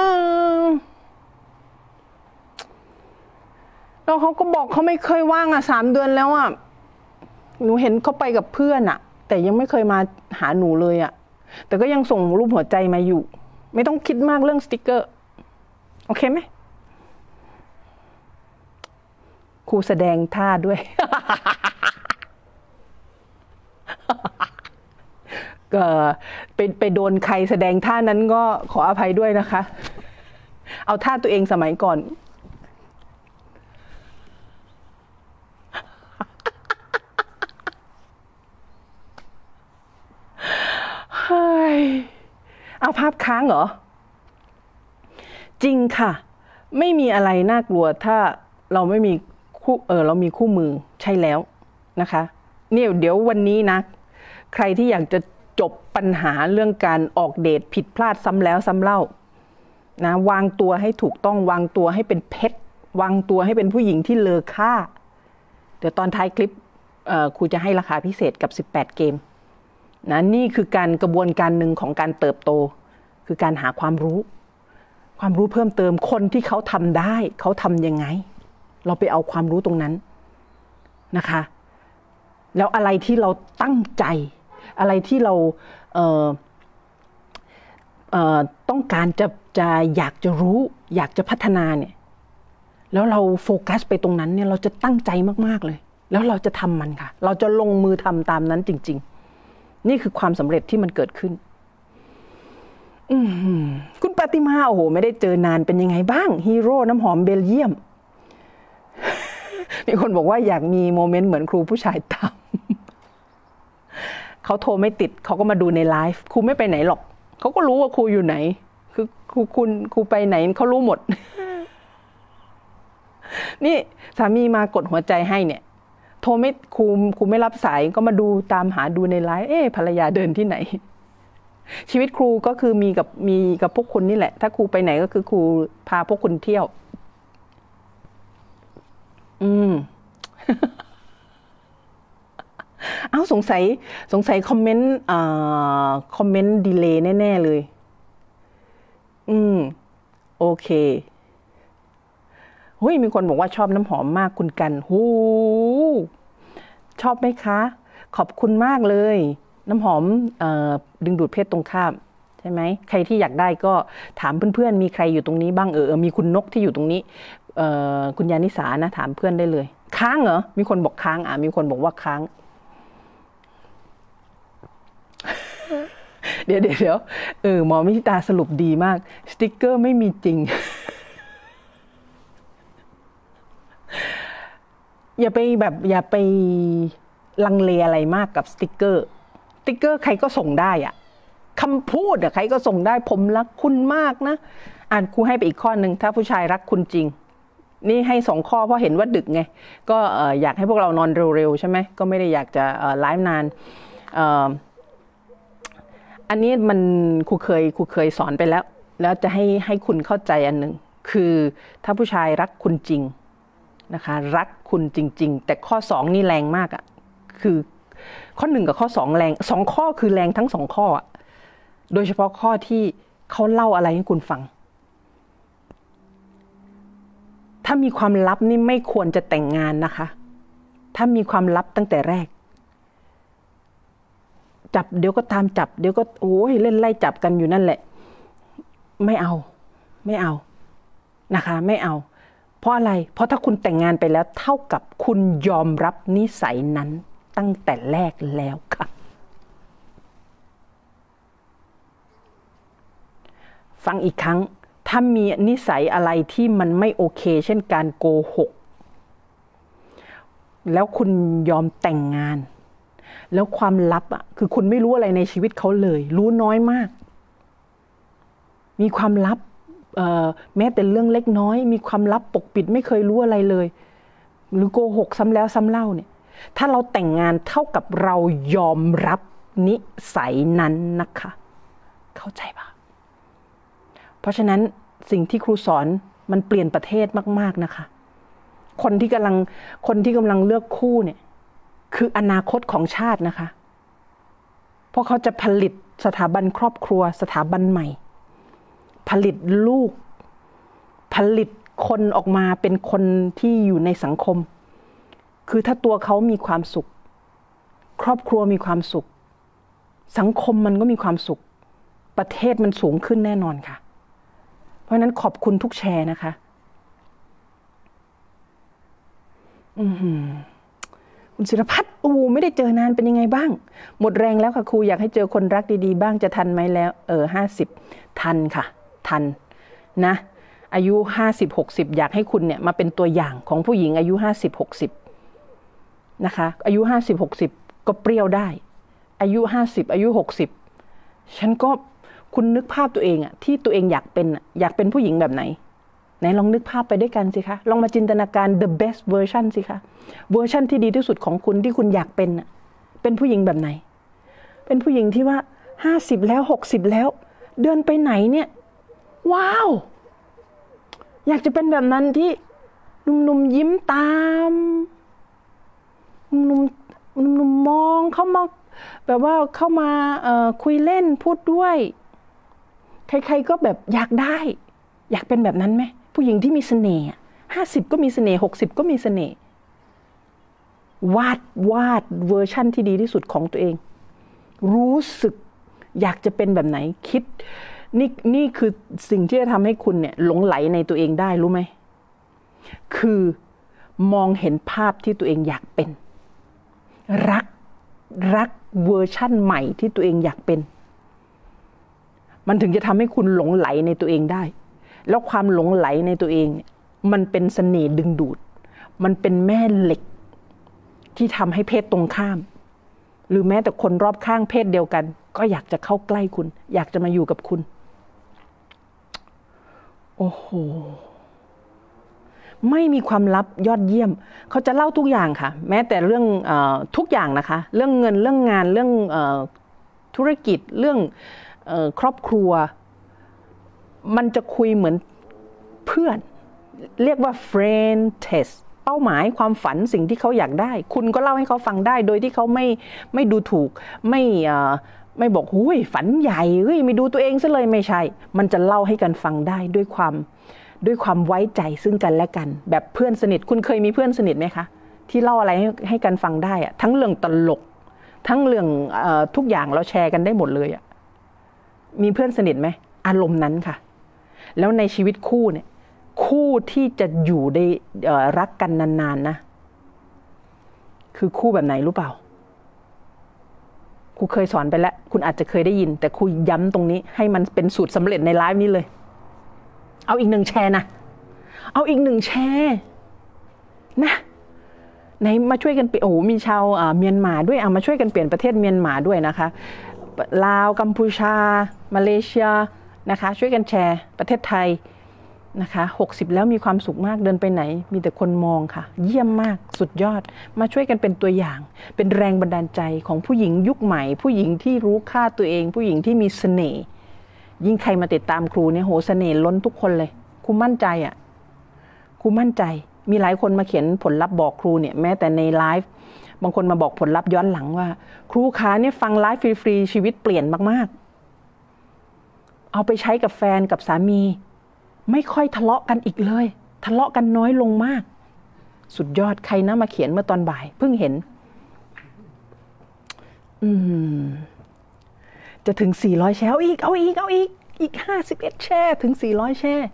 แล้วเขาก็บอกเขาไม่เคยว่างอ่ะสามเดือนแล้วอ่ะหนูเห็นเขาไปกับเพื่อนอ่ะแต่ยังไม่เคยมาหาหนูเลยอ่ะแต่ก็ยังส่งรูปหัวใจมาอยู่ไม่ต้องคิดมากเรื่องสติกเกอร์โอเคไหมครูแสดงท่าด้วย ก็ไปไปโดนใครแสดงท่านั้นก็ขออภัยด้วยนะคะเอาท่าตัวเองสมัยก่อนเอาภาพค้างเหรอจริงค่ะไม่มีอะไรน่ากลัวถ้าเราไม่มีคู่เออเรามีคู่มือใช่แล้วนะคะเนี่ยเดี๋ยววันนี้นะใครที่อยากจะจบปัญหาเรื่องการออกเดทผิดพลาดซ้ำแล้วซ้ำเล่านะวางตัวให้ถูกต้องวางตัวให้เป็นเพชรวางตัวให้เป็นผู้หญิงที่เลอค่าเดี๋ยวตอนท้ายคลิปครูจะให้ราคาพิเศษกับสิบแปดเกมนะนี่คือการกระบวนการหนึ่งของการเติบโตคือการหาความรู้ความรู้เพิ่มเติมคนที่เขาทำได้เขาทำยังไงเราไปเอาความรู้ตรงนั้นนะคะแล้วอะไรที่เราตั้งใจอะไรที่เราเอ่อเอ่อต้องการจะจะอยากจะรู้อยากจะพัฒนาเนี่ยแล้วเราโฟกัสไปตรงนั้นเนี่ยเราจะตั้งใจมากๆเลยแล้วเราจะทำมันค่ะเราจะลงมือทำตามนั้นจริงๆนี่คือความสำเร็จที่มันเกิดขึ้นอืมคุณปาติมาโอ้โหไม่ได้เจอนานเป็นยังไงบ้างฮีโร่น้ำหอมเบลเยียม มีคนบอกว่าอยากมีโมเมนต์เหมือนครูผู้ชายตาม เขาโทรไม่ติดเขาก็มาดูในไลฟ์ครูไม่ไปไหนหรอกเขาก็รู้ว่าครูอยู่ไหนคือครูคุณครูไปไหนเขารู้หมด นี่สามีมากดหัวใจให้เนี่ยโทรไม่ครูครูไม่รับสายก็มาดูตามหาดูในไลฟ์เอ๊ะภรรยาเดินที่ไหนชีวิตครูก็คือมีกับมีกับพวกคุณนี่แหละถ้าครูไปไหนก็คือครูพาพวกคุณเที่ยวอืม เอ้าสงสัยสงสัยคอมเมนต์อ่าคอมเมนต์ดีเลย์แน่ๆเลยอืมโอเคเฮ้ยมีคนบอกว่าชอบน้ำหอมมากคุณกันหูชอบไหมคะขอบคุณมากเลยน้ำหอมเอ่อดึงดูดเพศตรงข้ามใช่ไหมใครที่อยากได้ก็ถามเพื่อนๆมีใครอยู่ตรงนี้บ้างเออมีคุณนกที่อยู่ตรงนี้เอ่อคุณยานิสานะถามเพื่อนได้เลยค้างเหรอมีคนบอกค้างอ่ะมีคนบอกว่าค้างเดี๋ยวเดี๋ยวเดี๋ยวเออหมอมิตาสรุปดีมากสติ๊กเกอร์ไม่มีจริง อย่าไปแบบอย่าไปลังเลอะไรมากกับสติ๊กเกอร์สติ๊กเกอร์ใครก็ส่งได้อะคำพูดอะใครก็ส่งได้ผมรักคุณมากนะอ่านครูให้ไปอีกข้อหนึ่งถ้าผู้ชายรักคุณจริงนี่ให้สองข้อเพราะเห็นว่าดึกไงก็อยากให้พวกเรานอนเร็วๆใช่ไหมก็ไม่ได้อยากจะไลฟ์นานอันนี้มันครูเคยครูเคยสอนไปแล้วแล้วจะให้ให้คุณเข้าใจอันหนึ่งคือถ้าผู้ชายรักคุณจริงนะคะรักคุณจริงๆแต่ข้อสองนี่แรงมากอ่ะคือข้อหนึ่งกับข้อสองแรงสองข้อคือแรงทั้งสองข้ออ่ะโดยเฉพาะข้อที่เขาเล่าอะไรให้คุณฟังถ้ามีความลับนี่ไม่ควรจะแต่งงานนะคะถ้ามีความลับตั้งแต่แรกจับเดี๋ยวก็ตามจับเดี๋ยวก็โอ้ยเล่นไล่จับกันอยู่นั่นแหละไม่เอาไม่เอานะคะไม่เอาเพราะอะไรเพราะถ้าคุณแต่งงานไปแล้วเท่ากับคุณยอมรับนิสัยนั้นตั้งแต่แรกแล้วค่ะฟังอีกครั้งถ้ามีนิสัยอะไรที่มันไม่โอเคเช่นการโกหกแล้วคุณยอมแต่งงานแล้วความลับอ่ะคือคุณไม่รู้อะไรในชีวิตเขาเลยรู้น้อยมากมีความลับแม้แต่เรื่องเล็กน้อยมีความลับปกปิดไม่เคยรู้อะไรเลยหรือโกหกซ้ำแล้วซ้ำเล่าเนี่ยถ้าเราแต่งงานเท่ากับเรายอมรับนิสัยนั้นนะคะเข้าใจปะเพราะฉะนั้นสิ่งที่ครูสอนมันเปลี่ยนประเทศมากๆนะคะคนที่กำลังคนที่กำลังเลือกคู่เนี่ยคืออนาคตของชาตินะคะเพราะเขาจะผลิตสถาบันครอบครัวสถาบันใหม่ผลิตลูกผลิตคนออกมาเป็นคนที่อยู่ในสังคมคือถ้าตัวเขามีความสุขครอบครัวมีความสุขสังคมมันก็มีความสุขประเทศมันสูงขึ้นแน่นอนค่ะเพราะนั้นขอบคุณทุกแชร์นะคะอืมคุณศิรพัฒน์โอ้ไม่ได้เจอนานเป็นยังไงบ้างหมดแรงแล้วค่ะครูอยากให้เจอคนรักดีๆบ้างจะทันไหมแล้วเออห้าสิบทันค่ะทันนะอายุห้าสิบ หกสิบอยากให้คุณเนี่ยมาเป็นตัวอย่างของผู้หญิงอายุห้าสิบ หกสิบนะคะอายุห้าสิบ หกสิบก็เปรี้ยวได้อายุห้าสิบอายุหกสิบฉันก็คุณนึกภาพตัวเองอะที่ตัวเองอยากเป็นอยากเป็นผู้หญิงแบบไหนไหนลองนึกภาพไปด้วยกันสิคะลองมาจินตนาการ the best version สิคะเวอร์ชันที่ดีที่สุดของคุณที่คุณอยากเป็นอะเป็นผู้หญิงแบบไหนเป็นผู้หญิงที่ว่าห้าสิบแล้วหกสิบแล้วเดินไปไหนเนี่ยว้าวอยากจะเป็นแบบนั้นที่หนุ่มๆยิ้มตามหนุ่มๆหนุ่มๆมองเข้ามาแบบว่าเข้ามาเอ่อคุยเล่นพูดด้วยใครๆก็แบบอยากได้อยากเป็นแบบนั้นไหมผู้หญิงที่มีเสน่ห์ห้าสิบก็มีเสน่ห์หกสิบก็มีเสน่ห์วาดวาดเวอร์ชั่นที่ดีที่สุดของตัวเองรู้สึกอยากจะเป็นแบบไหนคิดนี่นี่คือสิ่งที่จะทำให้คุณเนี่ยหลงไหลในตัวเองได้รู้ไหมคือมองเห็นภาพที่ตัวเองอยากเป็นรักรักเวอร์ชั่นใหม่ที่ตัวเองอยากเป็นมันถึงจะทำให้คุณหลงไหลในตัวเองได้แล้วความหลงไหลในตัวเองเนี่ยมันเป็นเสน่ห์ดึงดูดมันเป็นแม่เหล็กที่ทำให้เพศตรงข้ามหรือแม้แต่คนรอบข้างเพศเดียวกันก็อยากจะเข้าใกล้คุณอยากจะมาอยู่กับคุณโอ้โหไม่มีความลับยอดเยี่ยมเขาจะเล่าทุกอย่างค่ะแม้แต่เรื่องเอ่อทุกอย่างนะคะเรื่องเงินเรื่องงานเรื่องเอ่อธุรกิจเรื่องเอ่อครอบครัวมันจะคุยเหมือนเพื่อนเรียกว่า friend test เป้าหมายความฝันสิ่งที่เขาอยากได้คุณก็เล่าให้เขาฟังได้โดยที่เขาไม่ไม่ดูถูกไม่เอ่อไม่บอกหุ้ยฝันใหญ่เฮ้ยไม่ดูตัวเองซะเลยไม่ใช่มันจะเล่าให้กันฟังได้ด้วยความด้วยความไว้ใจซึ่งกันและกันแบบเพื่อนสนิทคุณเคยมีเพื่อนสนิทไหมคะที่เล่าอะไรให้ให้กันฟังได้อะทั้งเรื่องตลกทั้งเรื่องเอ่อทุกอย่างเราแชร์กันได้หมดเลยอะมีเพื่อนสนิทไหมอารมณ์นั้นค่ะแล้วในชีวิตคู่เนี่ยคู่ที่จะอยู่ได้รักกันนานๆนะคือคู่แบบไหนรู้เปล่าครูเคยสอนไปแล้วคุณอาจจะเคยได้ยินแต่ครูย้ำตรงนี้ให้มันเป็นสูตรสำเร็จในไลฟ์นี้เลยเอาอีกหนึ่งแชร์นะเอาอีกหนึ่งแชร์นะไหนมาช่วยกันเปลี่ยนโอ้โหมีชาวเมียนมาด้วยเอามาช่วยกันเปลี่ยนประเทศเมียนมาด้วยนะคะลาวกัมพูชามาเลเซียนะคะช่วยกันแชร์ประเทศไทยนะคะหกสิบแล้วมีความสุขมากเดินไปไหนมีแต่คนมองค่ะเยี่ยมมากสุดยอดมาช่วยกันเป็นตัวอย่างเป็นแรงบันดาลใจของผู้หญิงยุคใหม่ผู้หญิงที่รู้ค่าตัวเองผู้หญิงที่มีเสน่ห์ยิ่งใครมาติดตามครูเนี่ยโหเสน่ห์ล้นทุกคนเลยครูมั่นใจอ่ะครูมั่นใจมีหลายคนมาเขียนผลลัพธ์บอกครูเนี่ยแม้แต่ในไลฟ์บางคนมาบอกผลลัพธ์ย้อนหลังว่าครูขาเนี่ยฟังไลฟ์ฟรีๆชีวิตเปลี่ยนมากๆเอาไปใช้กับแฟนกับสามีไม่ค่อยทะเลาะกันอีกเลยทะเลาะกันน้อยลงมากสุดยอดใครนะมาเขียนเมื่อตอนบ่ายเพิ่งเห็นอืมจะถึงสี่ร้อยแชร์เอาอีกเอาอีกเอาอีกอีกห้าสิบเอ็ดแชร์ถึงสี่ร้อยแชร์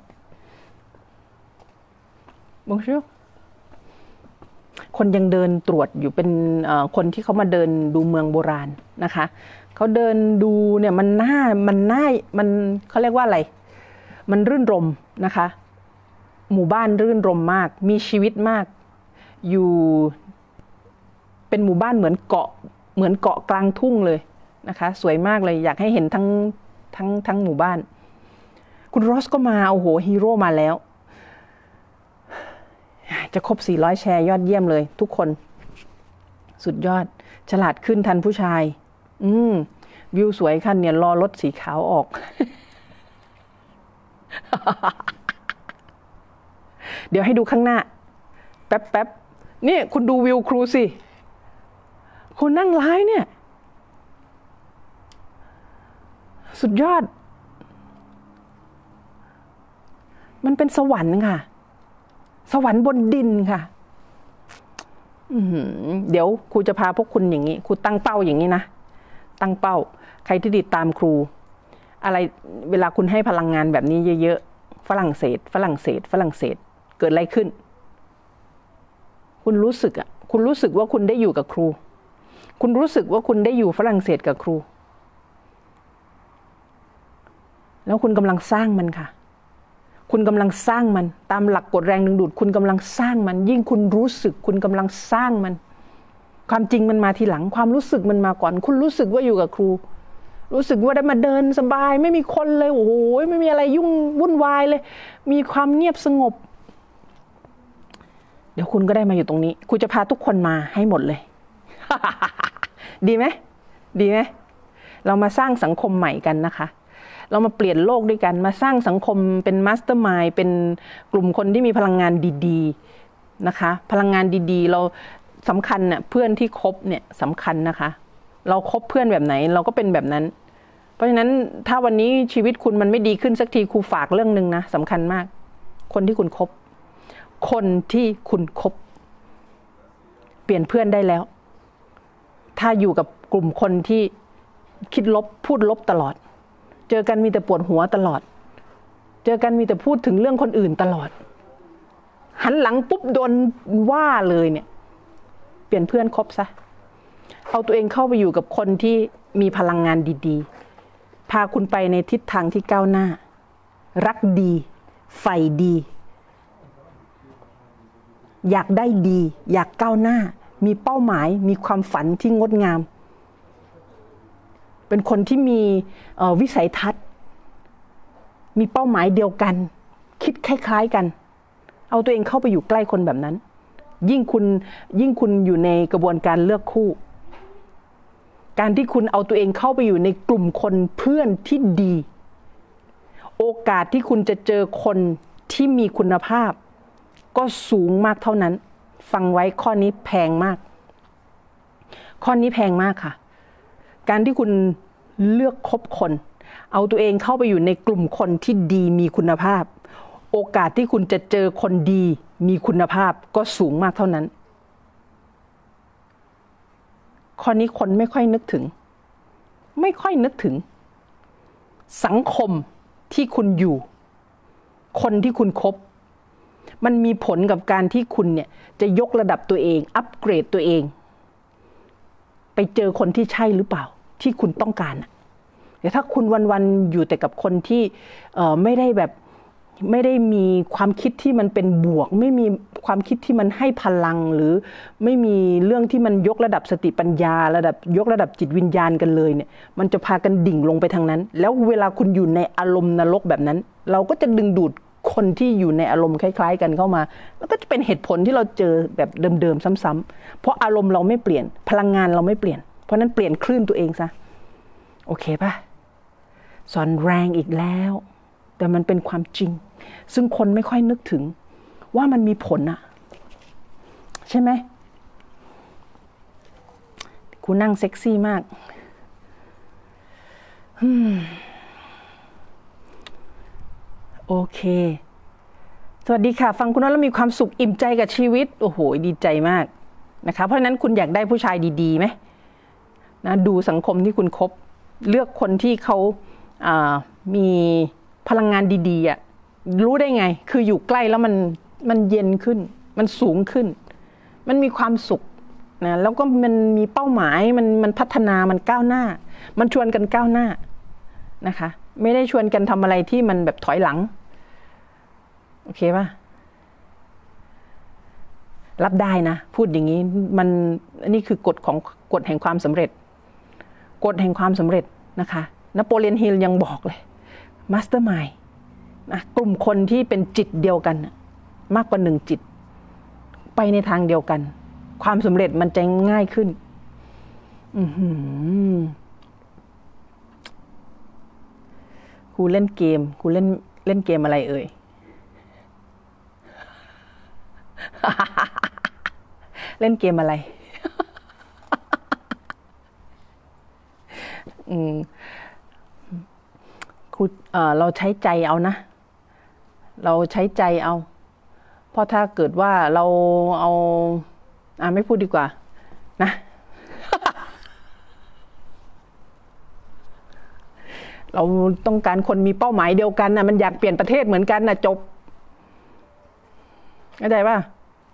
บงชูคนยังเดินตรวจอยู่เป็นคนที่เขามาเดินดูเมืองโบราณนะคะเขาเดินดูเนี่ยมันน่ามันน่ามันเขาเรียกว่าอะไรมันรื่นรมนะคะหมู่บ้านรื่นรมมากมีชีวิตมากอยู่เป็นหมู่บ้านเหมือนเกาะเหมือนเกาะกลางทุ่งเลยนะคะสวยมากเลยอยากให้เห็นทั้งทั้งทั้งหมู่บ้านคุณโรสก็มาโอ้โหฮีโร่มาแล้วจะครบสี่ร้อยแชร์ยอดเยี่ยมเลยทุกคนสุดยอดฉลาดขึ้นทันผู้ชายอืมวิวสวยคันเนี่ยรอรถสีขาวออกเดี๋ยวให้ดูข้างหน้าแป๊บแป๊บนี่คุณดูวิวครูสิคุณนั่งไลฟ์เนี่ยสุดยอดมันเป็นสวรรค์ค่ะสวรรค์บนดินค่ะเดี๋ยวครูจะพาพวกคุณอย่างนี้ครูตั้งเป้าอย่างนี้นะตั้งเป้าใครที่ติดตามครูอะไรเวลาคุณให้พลังงานแบบนี้เยอะๆฝรั่งเศสฝรั่งเศสฝรั่งเศสเกิดอะไรขึ้นคุณรู้สึกอ่ะคุณรู้สึกว่าคุณได้อยู่กับครูคุณรู้สึกว่าคุณได้อยู่ฝรั่งเศสกับครูแล้วคุณกำลังสร้างมันค่ะคุณกำลังสร้างมันตามหลักกฎแรงดึงดูดคุณกำลังสร้างมันยิ่งคุณรู้สึกคุณกำลังสร้างมันความจริงมันมาทีหลังความรู้สึกมันมาก่อนคุณรู้สึกว่าอยู่กับครูรู้สึกว่าได้มาเดินสบายไม่มีคนเลยโอ้โหไม่มีอะไรยุ่งวุ่นวายเลยมีความเงียบสงบเดี๋ยวคุณก็ได้มาอยู่ตรงนี้ครูจะพาทุกคนมาให้หมดเลย ดีไหมดีไหมเรามาสร้างสังคมใหม่กันนะคะเรามาเปลี่ยนโลกด้วยกันมาสร้างสังคมเป็นมาสเตอร์มายด์เป็นกลุ่มคนที่มีพลังงานดีๆนะคะพลังงานดีๆเราสำคัญเนี่ยเพื่อนที่คบเนี่ยสำคัญนะคะเราคบเพื่อนแบบไหนเราก็เป็นแบบนั้นเพราะฉะนั้นถ้าวันนี้ชีวิตคุณมันไม่ดีขึ้นสักทีครูฝากเรื่องนึงนะสำคัญมากคนที่คุณคบคนที่คุณคบเปลี่ยนเพื่อนได้แล้วถ้าอยู่กับกลุ่มคนที่คิดลบพูดลบตลอดเจอกันมีแต่ปวดหัวตลอดเจอกันมีแต่พูดถึงเรื่องคนอื่นตลอดหันหลังปุ๊บโดนว่าเลยเนี่ยเปลี่ยนเพื่อนคบซะเอาตัวเองเข้าไปอยู่กับคนที่มีพลังงานดีๆพาคุณไปในทิศทางที่ก้าวหน้ารักดีใฝ่ดีอยากได้ดีอยากก้าวหน้ามีเป้าหมายมีความฝันที่งดงามเป็นคนที่มีวิสัยทัศน์มีเป้าหมายเดียวกันคิดคล้ายๆกันเอาตัวเองเข้าไปอยู่ใกล้คนแบบนั้นยิ่งคุณยิ่งคุณอยู่ในกระบวนการเลือกคู่การที่คุณเอาตัวเองเข้าไปอยู่ในกลุ่มคนเพื่อนที่ดีโอกาสที่คุณจะเจอคนที่มีคุณภาพก็สูงมากเท่านั้นฟังไว้ข้อนี้แพงมากข้อนี้แพงมากค่ะการที่คุณเลือกคบคนเอาตัวเองเข้าไปอยู่ในกลุ่มคนที่ดีมีคุณภาพโอกาสที่คุณจะเจอคนดีมีคุณภาพก็สูงมากเท่านั้นข้อนี้คนไม่ค่อยนึกถึงไม่ค่อยนึกถึงสังคมที่คุณอยู่คนที่คุณคบมันมีผลกับการที่คุณเนี่ยจะยกระดับตัวเองอัปเกรดตัวเองไปเจอคนที่ใช่หรือเปล่าที่คุณต้องการแต่ถ้าคุณวันๆอยู่แต่กับคนที่ไม่ได้แบบไม่ได้มีความคิดที่มันเป็นบวกไม่มีความคิดที่มันให้พลังหรือไม่มีเรื่องที่มันยกระดับสติปัญญาระดับยกระดับจิตวิญญาณกันเลยเนี่ยมันจะพากันดิ่งลงไปทางนั้นแล้วเวลาคุณอยู่ในอารมณ์นรกแบบนั้นเราก็จะดึงดูดคนที่อยู่ในอารมณ์คล้ายๆกันเข้ามาแล้วก็จะเป็นเหตุผลที่เราเจอแบบเดิมๆซ้ำๆเพราะอารมณ์เราไม่เปลี่ยนพลังงานเราไม่เปลี่ยนเพราะนั้นเปลี่ยนคลื่นตัวเองซะโอเคป่ะสอนแรงอีกแล้วแต่มันเป็นความจริงซึ่งคนไม่ค่อยนึกถึงว่ามันมีผลอะใช่ไหมกูนั่งเซ็กซี่มากโอเคสวัสดีค่ะฟังคุณน้อยแล้วมีความสุขอิ่มใจกับชีวิตโอ้โหดีใจมากนะคะเพราะฉะนั้นคุณอยากได้ผู้ชายดีๆไหมนะดูสังคมที่คุณคบเลือกคนที่เขามีพลังงานดีๆอ่ะรู้ได้ไงคืออยู่ใกล้แล้วมันมันเย็นขึ้นมันสูงขึ้นมันมีความสุขนะแล้วก็มันมีเป้าหมายมันมันพัฒนามันก้าวหน้ามันชวนกันก้าวหน้านะคะไม่ได้ชวนกันทำอะไรที่มันแบบถอยหลังโอเคป่ะรับได้นะพูดอย่างนี้มันนี่คือกฎของกฎแห่งความสำเร็จกฎแห่งความสำเร็จนะคะนโปเลียนฮิลยังบอกเลยมาสเตอร์มายด์นะกลุ่มคนที่เป็นจิตเดียวกันมากกว่าหนึ่งจิตไปในทางเดียวกันความสำเร็จมันจะง่ายขึ้นอือหือครูเล่นเกมครูเล่นเล่นเกมอะไรเอ่ย เล่นเกมอะไร อืมครูเอ่อเราใช้ใจเอานะเราใช้ใจเอาเพราะถ้าเกิดว่าเราเอาอ่าไม่พูดดีกว่านะ เราต้องการคนมีเป้าหมายเดียวกันนะมันอยากเปลี่ยนประเทศเหมือนกันนะจบเข้าใจป่ะ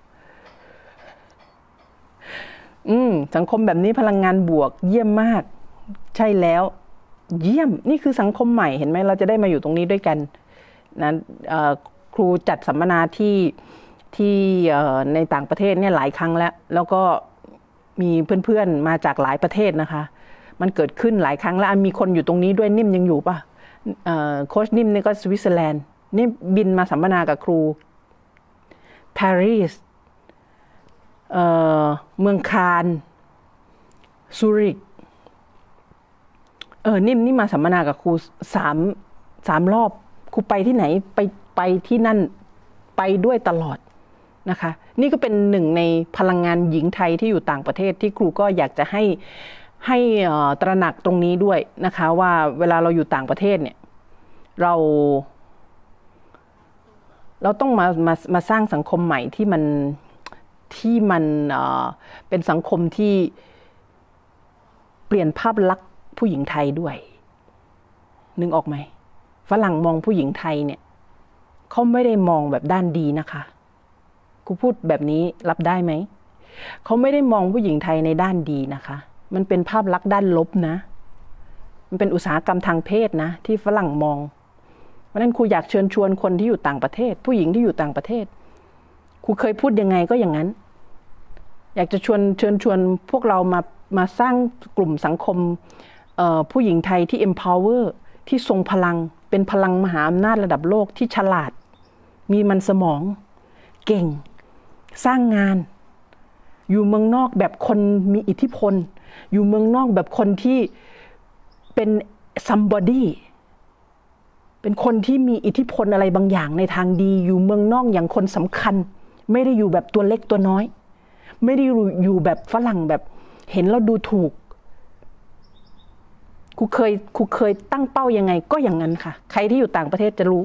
อืมสังคมแบบนี้พลังงานบวกเยี่ยมมากใช่แล้วเยี่ยมนี่คือสังคมใหม่เห็นไหมเราจะได้มาอยู่ตรงนี้ด้วยกันนะครูจัดสัมมนาที่ที่ในต่างประเทศเนี่ยหลายครั้งแล้วแล้วก็มีเพื่อนๆมาจากหลายประเทศนะคะมันเกิดขึ้นหลายครั้งแล้วมีคนอยู่ตรงนี้ด้วยนิ่มยังอยู่ป่ะโค้ชนิ่มนี่ก็สวิตเซอร์แลนด์นี่บินมาสัมมนากับครูปารีสเอ่อเมืองคานซูริกเออนิ่มนี่มาสัมมนากับครูสามสามรอบครูไปที่ไหนไปไปที่นั่นไปด้วยตลอดนะคะนี่ก็เป็นหนึ่งในพลังงานหญิงไทยที่อยู่ต่างประเทศที่ครูก็อยากจะให้ให้ตระหนักตรงนี้ด้วยนะคะว่าเวลาเราอยู่ต่างประเทศเนี่ยเราเราต้องมามามาสร้างสังคมใหม่ที่มันที่มันเอ่อเป็นสังคมที่เปลี่ยนภาพลักษณ์ผู้หญิงไทยด้วยนึกออกไหมฝรั่งมองผู้หญิงไทยเนี่ยเขาไม่ได้มองแบบด้านดีนะคะครูพูดแบบนี้รับได้ไหมเขาไม่ได้มองผู้หญิงไทยในด้านดีนะคะมันเป็นภาพลักษณ์ด้านลบนะมันเป็นอุตสาหกรรมทางเพศนะที่ฝรั่งมองเพราะนั้นครูอยากเชิญชวนคนที่อยู่ต่างประเทศผู้หญิงที่อยู่ต่างประเทศครูเคยพูดยังไงก็อย่างนั้นอยากจะชวนเชิญชวนพวกเรามามาสร้างกลุ่มสังคมผู้หญิงไทยที่ empower ที่ทรงพลังเป็นพลังมหาอำนาจระดับโลกที่ฉลาดมีมันสมองเก่งสร้างงานอยู่เมืองนอกแบบคนมีอิทธิพลอยู่เมืองนอกแบบคนที่เป็น somebody เป็นคนที่มีอิทธิพลอะไรบางอย่างในทางดีอยู่เมืองนอกอย่างคนสำคัญไม่ได้อยู่แบบตัวเล็กตัวน้อยไม่ได้อยู่แบบฝรั่งแบบเห็นแล้วดูถูกครูเคยครูเคยตั้งเป้ายังไงก็อย่างนั้นค่ะใครที่อยู่ต่างประเทศจะรู้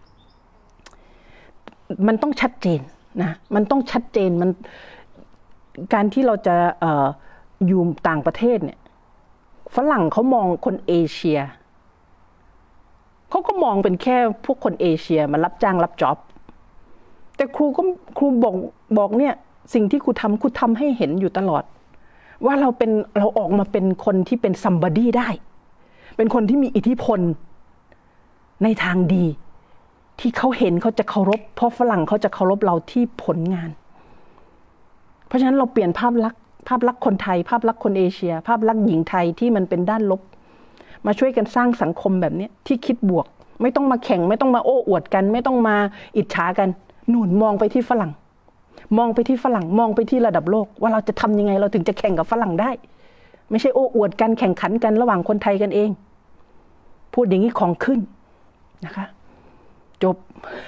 มันต้องชัดเจนนะมันต้องชัดเจนมันการที่เราจะเอ่ออยู่ต่างประเทศเนี่ยฝรั่งเขามองคนเอเชียเขาก็มองเป็นแค่พวกคนเอเชียมารับจ้างรับจ็อบแต่ครูก็ครูบอกบอกเนี่ยสิ่งที่ครูทำครูทำให้เห็นอยู่ตลอดว่าเราเป็นเราออกมาเป็นคนที่เป็น somebody ได้เป็นคนที่มีอิทธิพลในทางดีที่เขาเห็นเขาจะเคารพเพราะฝรั่งเขาจะเคารพเราที่ผลงานเพราะฉะนั้นเราเปลี่ยนภาพลักษณ์ภาพลักษณ์คนไทยภาพลักษณ์คนเอเชียภาพลักษณ์หญิงไทยที่มันเป็นด้านลบมาช่วยกันสร้างสังคมแบบนี้ที่คิดบวกไม่ต้องมาแข่งไม่ต้องมาโอ้อวดกันไม่ต้องมาอิจฉากันหนุนมองไปที่ฝรั่งมองไปที่ฝรั่งมองไปที่ระดับโลกว่าเราจะทำยังไงเราถึงจะแข่งกับฝรั่งได้ไม่ใช่โอ้อวดกันแข่งขันกันระหว่างคนไทยกันเองพูดอย่างนี้ของขึ้นนะคะจบ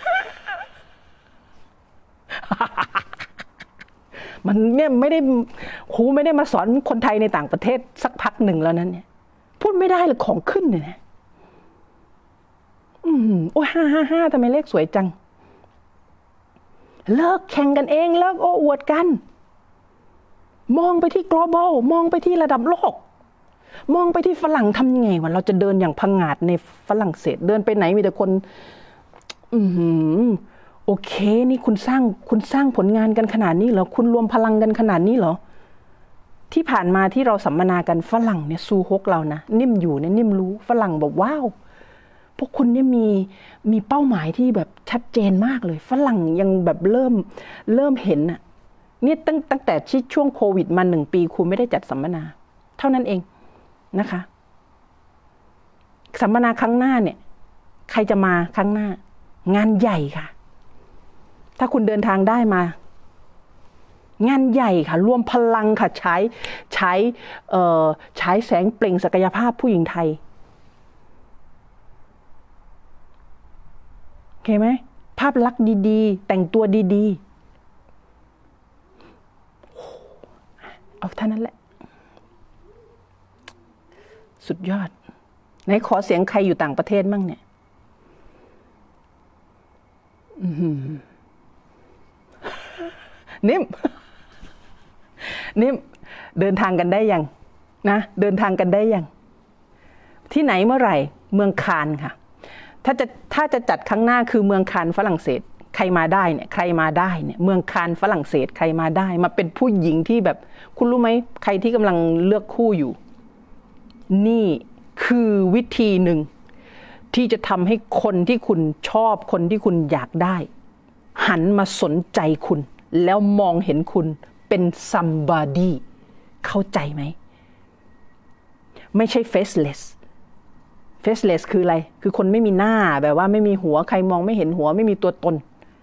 มันเนี่ยไม่ได้ครูไม่ได้มาสอนคนไทยในต่างประเทศสักพักหนึ่งแล้วนั้นเนี่ยพูดไม่ได้เลยของขึ้นเนี่ยนะอืมโอ้ห้าห้าห้าทำไมเลขสวยจังเลิกแข่งกันเองเลิกโอ้อวดกันมองไปที่ global มองไปที่ระดับโลกมองไปที่ฝรั่งทำยังไงวะเราจะเดินอย่างพังงาดในฝรั่งเศสเดินไปไหนมีแต่คนอืมโอเคนี่คุณสร้างคุณสร้างผลงานกันขนาดนี้เหรอคุณรวมพลังกันขนาดนี้เหรอที่ผ่านมาที่เราสัมมนากันฝรั่งเนี่ยสู้ฮกเรานะนิ่มอยู่เนี่ยนิ่มรู้ฝรั่งบอกว้าวพวกคุณเนี่ยมีมีเป้าหมายที่แบบชัดเจนมากเลยฝรั่งยังแบบเริ่มเริ่มเห็นน่ะนี่ตั้งตั้งแต่ที่ช่วงโควิดมาหนึ่งปีครูไม่ได้จัดสัมมนาเท่านั้นเองนะคะสัมมนาครั้งหน้าเนี่ยใครจะมาครั้งหน้างานใหญ่ค่ะถ้าคุณเดินทางได้มางานใหญ่ค่ะรวมพลังค่ะใช้ใช้เอ่อใช้แสงเปล่งศักยภาพผู้หญิงไทยโอเคไหมภาพลักษณ์ดีๆแต่งตัวดีๆเอาเท่านั้นแหละสุดยอดไหนขอเสียงใครอยู่ต่างประเทศมั่งเนี่ยนิ่มนิ่มเดินทางกันได้ยังนะเดินทางกันได้ยังที่ไหนเมื่อไหร่เมืองคานค่ะถ้าจะถ้าจะจัดครั้งหน้าคือเมืองคานฝรั่งเศสใครมาได้เนี่ยใครมาได้เนี่ยเมืองคานฝรั่งเศสใครมาได้มาเป็นผู้หญิงที่แบบคุณรู้ไหมใครที่กำลังเลือกคู่อยู่นี่คือวิธีหนึ่งที่จะทำให้คนที่คุณชอบคนที่คุณอยากได้หันมาสนใจคุณแล้วมองเห็นคุณเป็น somebody เข้าใจไหมไม่ใช่ faceless faceless คืออะไรคือคนไม่มีหน้าแบบว่าไม่มีหัวใครมองไม่เห็นหัวไม่มีตัวตน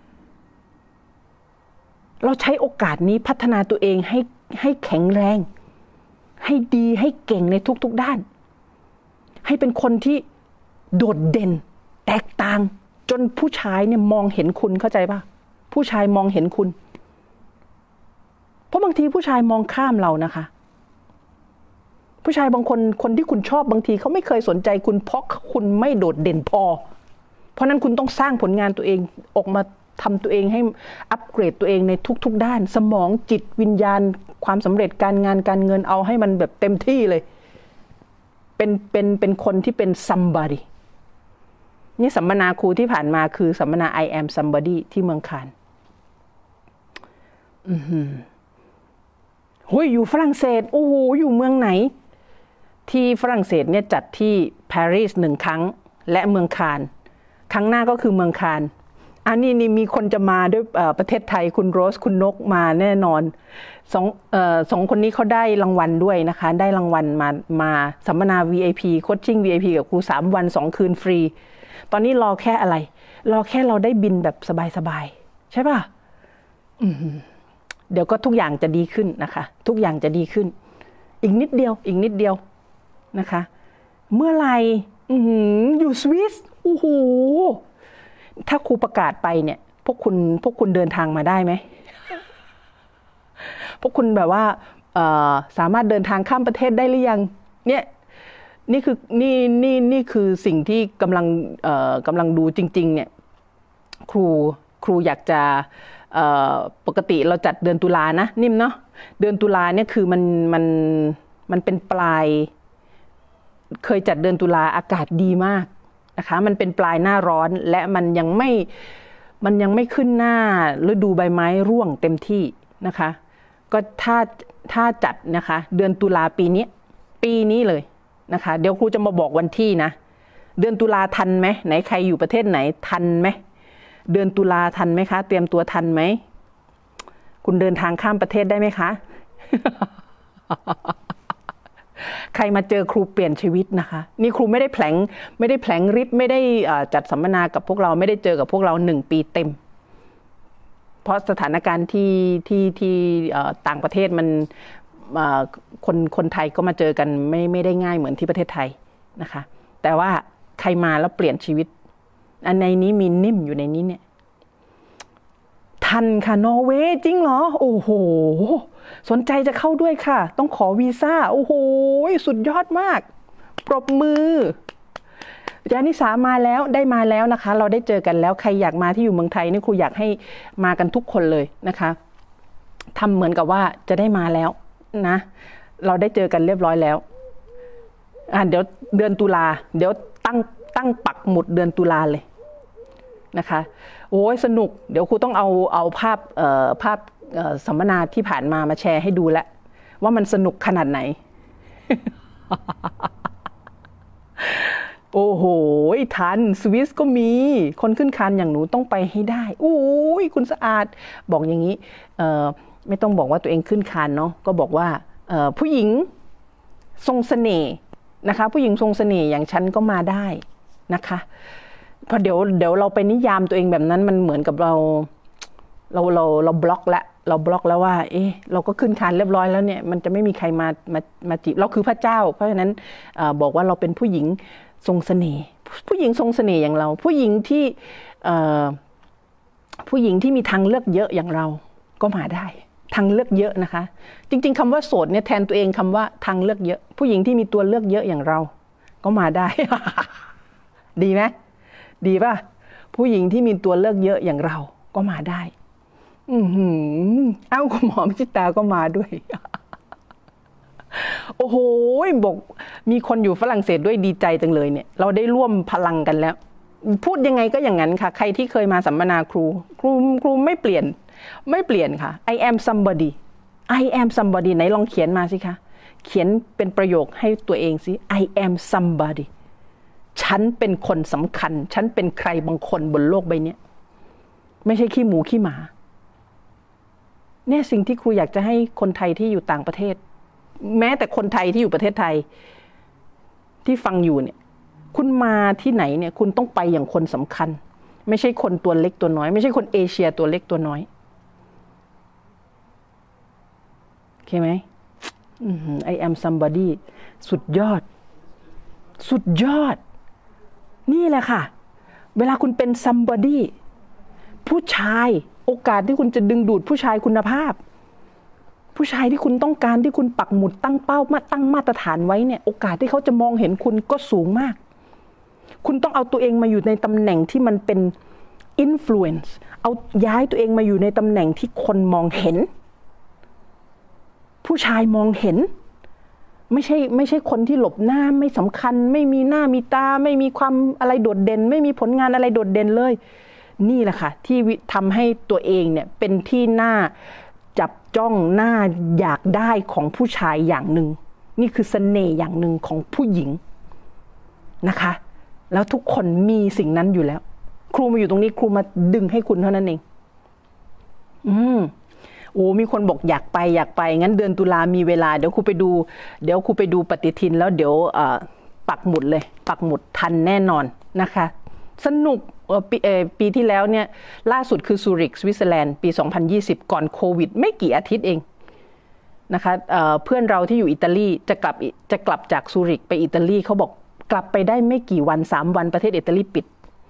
เราใช้โอกาสนี้พัฒนาตัวเองให้ให้แข็งแรงให้ดีให้เก่งในทุกๆด้านให้เป็นคนที่โดดเด่นแตกต่างจนผู้ชายเนี่ยมองเห็นคุณเข้าใจป่ะผู้ชายมองเห็นคุณเพราะบางทีผู้ชายมองข้ามเรานะคะผู้ชายบางคนคนที่คุณชอบบางทีเขาไม่เคยสนใจคุณเพราะคุณไม่โดดเด่นพอเพราะนั้นคุณต้องสร้างผลงานตัวเองออกมาทำตัวเองให้อัปเกรดตัวเองในทุกๆด้านสมองจิตวิญญาณความสำเร็จการงานการเงินเอาให้มันแบบเต็มที่เลยเป็นเป็นเป็นคนที่เป็น somebody นี่สัมมนาครูที่ผ่านมาคือสัมมนา I am somebody ที่เมืองคานอือหือโอ้ยอยู่ฝรั่งเศสโอ้โหอยู่เมืองไหนที่ฝรั่งเศสเนี่ยจัดที่ปารีสหนึ่งครั้งและเมืองคานครั้งหน้าก็คือเมืองคานอันนี้นี่มีคนจะมาด้วยประเทศไทยคุณโรสคุณนกมาแน่นอนสองเอ่อสองคนนี้เขาได้รางวัลด้วยนะคะได้รางวัลมามาสัมมนา วี ไอ พี โคชชิ่ง วี ไอ พี กับครูสามวันสองคืนฟรีตอนนี้รอแค่อะไรรอแค่เราได้บินแบบสบายๆใช่ป่ะอืมเดี๋ยวก็ทุกอย่างจะดีขึ้นนะคะทุกอย่างจะดีขึ้นอีกนิดเดียวอีกนิดเดียวนะคะเมื่อไหร่อยู่สวิสโอ้โหถ้าครูประกาศไปเนี่ยพวกคุณพวกคุณเดินทางมาได้ไหมพวกคุณแบบว่าสามารถเดินทางข้ามประเทศได้หรือยังเนี่ยนี่คือนี่นี่นี่คือสิ่งที่กำลังกำลังดูจริงๆเนี่ยครูครูอยากจะปกติเราจัดเดือนตุลานะนิ่มเนาะเดือนตุลาเนี่ยคือมันมันมันเป็นปลายเคยจัดเดือนตุลาอากาศดีมากนะคะมันเป็นปลายหน้าร้อนและมันยังไม่มันยังไม่ขึ้นหน้าฤดูใบไม้ร่วงเต็มที่นะคะก็ถ้าถ้าจัดนะคะเดือนตุลาปีนี้ปีนี้เลยนะคะเดี๋ยวครูจะมาบอกวันที่นะเดือนตุลาทันไหมไหนใครอยู่ประเทศไหนทันไหมเดือนตุลาทันไหมคะเตรียมตัวทันไหมคุณเดินทางข้ามประเทศได้ไหมคะ ใครมาเจอครูเปลี่ยนชีวิตนะคะนี่ครูไม่ได้แผลงไม่ได้แผลงฤทธิ์ไม่ได้จัดสัมมนากับพวกเราไม่ได้เจอกับพวกเราหนึ่งปีเต็มเพราะสถานการณ์ที่ที่ที่ต่างประเทศมันคนคนไทยก็มาเจอกันไม่ไม่ได้ง่ายเหมือนที่ประเทศไทยนะคะแต่ว่าใครมาแล้วเปลี่ยนชีวิตอันในนี้มีนิ่มอยู่ในนี้เนี่ยทันค่ะนอร์เวย์จริงเหรอโอ้โหสนใจจะเข้าด้วยค่ะต้องขอวีซ่าโอ้โหสุดยอดมากปรบมือยานิสามาแล้วได้มาแล้วนะคะเราได้เจอกันแล้วใครอยากมาที่อยู่เมืองไทยนี่ครูอยากให้มากันทุกคนเลยนะคะทำเหมือนกับว่าจะได้มาแล้วนะเราได้เจอกันเรียบร้อยแล้วอ่ะเดี๋ยวเดือนตุลาเดี๋ยวตั้งตั้งปักหมุดเดือนตุลาเลยนะคะโอ้ยสนุกเดี๋ยวครูต้องเอาเอาภาพเอ่อภาพเอ่อสัมมนาที่ผ่านมามาแชร์ให้ดูแล้วว่ามันสนุกขนาดไหน โอ้โหทันสวิสก็มีคนขึ้นคานอย่างหนูต้องไปให้ได้โอ้ยคุณสะอาดบอกอย่างนี้เอ่อไม่ต้องบอกว่าตัวเองขึ้นคานเนาะก็บอกว่าเอ่อผู้หญิงทรงเสน่ห์นะคะผู้หญิงทรงเสน่ห์อย่างฉันก็มาได้นะคะพอเดี๋ยวเดี๋ยวเราไปนิยามตัวเองแบบนั้นมันเหมือนกับเราเราเราเราบล็อกแล้วเราบล็อกแล้วว่าเอ๊ะเราก็ขึ้นคานเรียบร้อยแล้วเนี่ยมันจะไม่มีใครมามามาจีบเราคือพระเจ้าเพราะฉะนั้นบอกว่าเราเป็นผู้หญิงทรงเสน่ห์ผู้หญิงทรงเสน่ห์อย่างเราผู้หญิงที่ผู้หญิงที่มีทางเลือกเยอะอย่างเราก็มาได้ทางเลือกเยอะนะคะจริงๆคำว่าโสดเนี่ยแทนตัวเองคำว่าทางเลือกเยอะผู้หญิงที่มีตัวเลือกเยอะอย่างเราก็มาได้ ดีไหมดีป่ะผู้หญิงที่มีตัวเลือกเยอะอย่างเราก็มาได้อือหือเอ้าคุณหมอมิจิตาก็มาด้วย โอ้โหบอกมีคนอยู่ฝรั่งเศสด้วยดีใจจังเลยเนี่ยเราได้ร่วมพลังกันแล้วพูดยังไงก็อย่างนั้นค่ะใครที่เคยมาสัมมนาครูครูครูไม่เปลี่ยนไม่เปลี่ยนค่ะ I am somebody I am somebody ไหนลองเขียนมาสิคะเขียนเป็นประโยคให้ตัวเองสิ I am somebodyฉันเป็นคนสำคัญฉันเป็นใครบางคนบนโลกใบนี้ไม่ใช่ขี้หมูขี้หมาเนี่ยสิ่งที่ครูอยากจะให้คนไทยที่อยู่ต่างประเทศแม้แต่คนไทยที่อยู่ประเทศไทยที่ฟังอยู่เนี่ยคุณมาที่ไหนเนี่ยคุณต้องไปอย่างคนสำคัญไม่ใช่คนตัวเล็กตัวน้อยไม่ใช่คนเอเชียตัวเล็กตัวน้อยโอเคไหม I am somebody สุดยอดสุดยอดนี่แหละค่ะเวลาคุณเป็น somebody ผู้ชายโอกาสที่คุณจะดึงดูดผู้ชายคุณภาพผู้ชายที่คุณต้องการที่คุณปักหมุดตั้งเป้ามาตั้งมาตรฐานไว้เนี่ยโอกาสที่เขาจะมองเห็นคุณก็สูงมากคุณต้องเอาตัวเองมาอยู่ในตำแหน่งที่มันเป็น influence เอาย้ายตัวเองมาอยู่ในตำแหน่งที่คนมองเห็นผู้ชายมองเห็นไม่ใช่ไม่ใช่คนที่หลบหน้าไม่สำคัญไม่มีหน้ามีตาไม่มีความอะไรโดดเด่นไม่มีผลงานอะไรโดดเด่นเลยนี่แหละค่ะที่ทำให้ตัวเองเนี่ยเป็นที่น่าจับจ้องน่าอยากได้ของผู้ชายอย่างหนึ่งนี่คือเสน่ห์อย่างหนึ่งของผู้หญิงนะคะแล้วทุกคนมีสิ่งนั้นอยู่แล้วครูมาอยู่ตรงนี้ครูมาดึงให้คุณเท่านั้นเองอืมโอ้มีคนบอกอยากไปอยากไปงั้นเดือนตุลามีเวลาเดี๋ยวครูไปดูเดี๋ยวครูไปดูปฏิทินแล้วเดี๋ยวปักหมุดเลยปักหมุดทันแน่นอนนะคะสนุกปีปีที่แล้วเนี่ยล่าสุดคือซูริกสวิตเซอร์แลนด์ปีสองพันยี่สิบก่อนโควิดไม่กี่อาทิตย์เองนะคะเ, เพื่อนเราที่อยู่อิตาลีจะกลับจะกลับจากซูริกไปอิตาลีเขาบอกกลับไปได้ไม่กี่วันสามวันประเทศอิตาลีปิด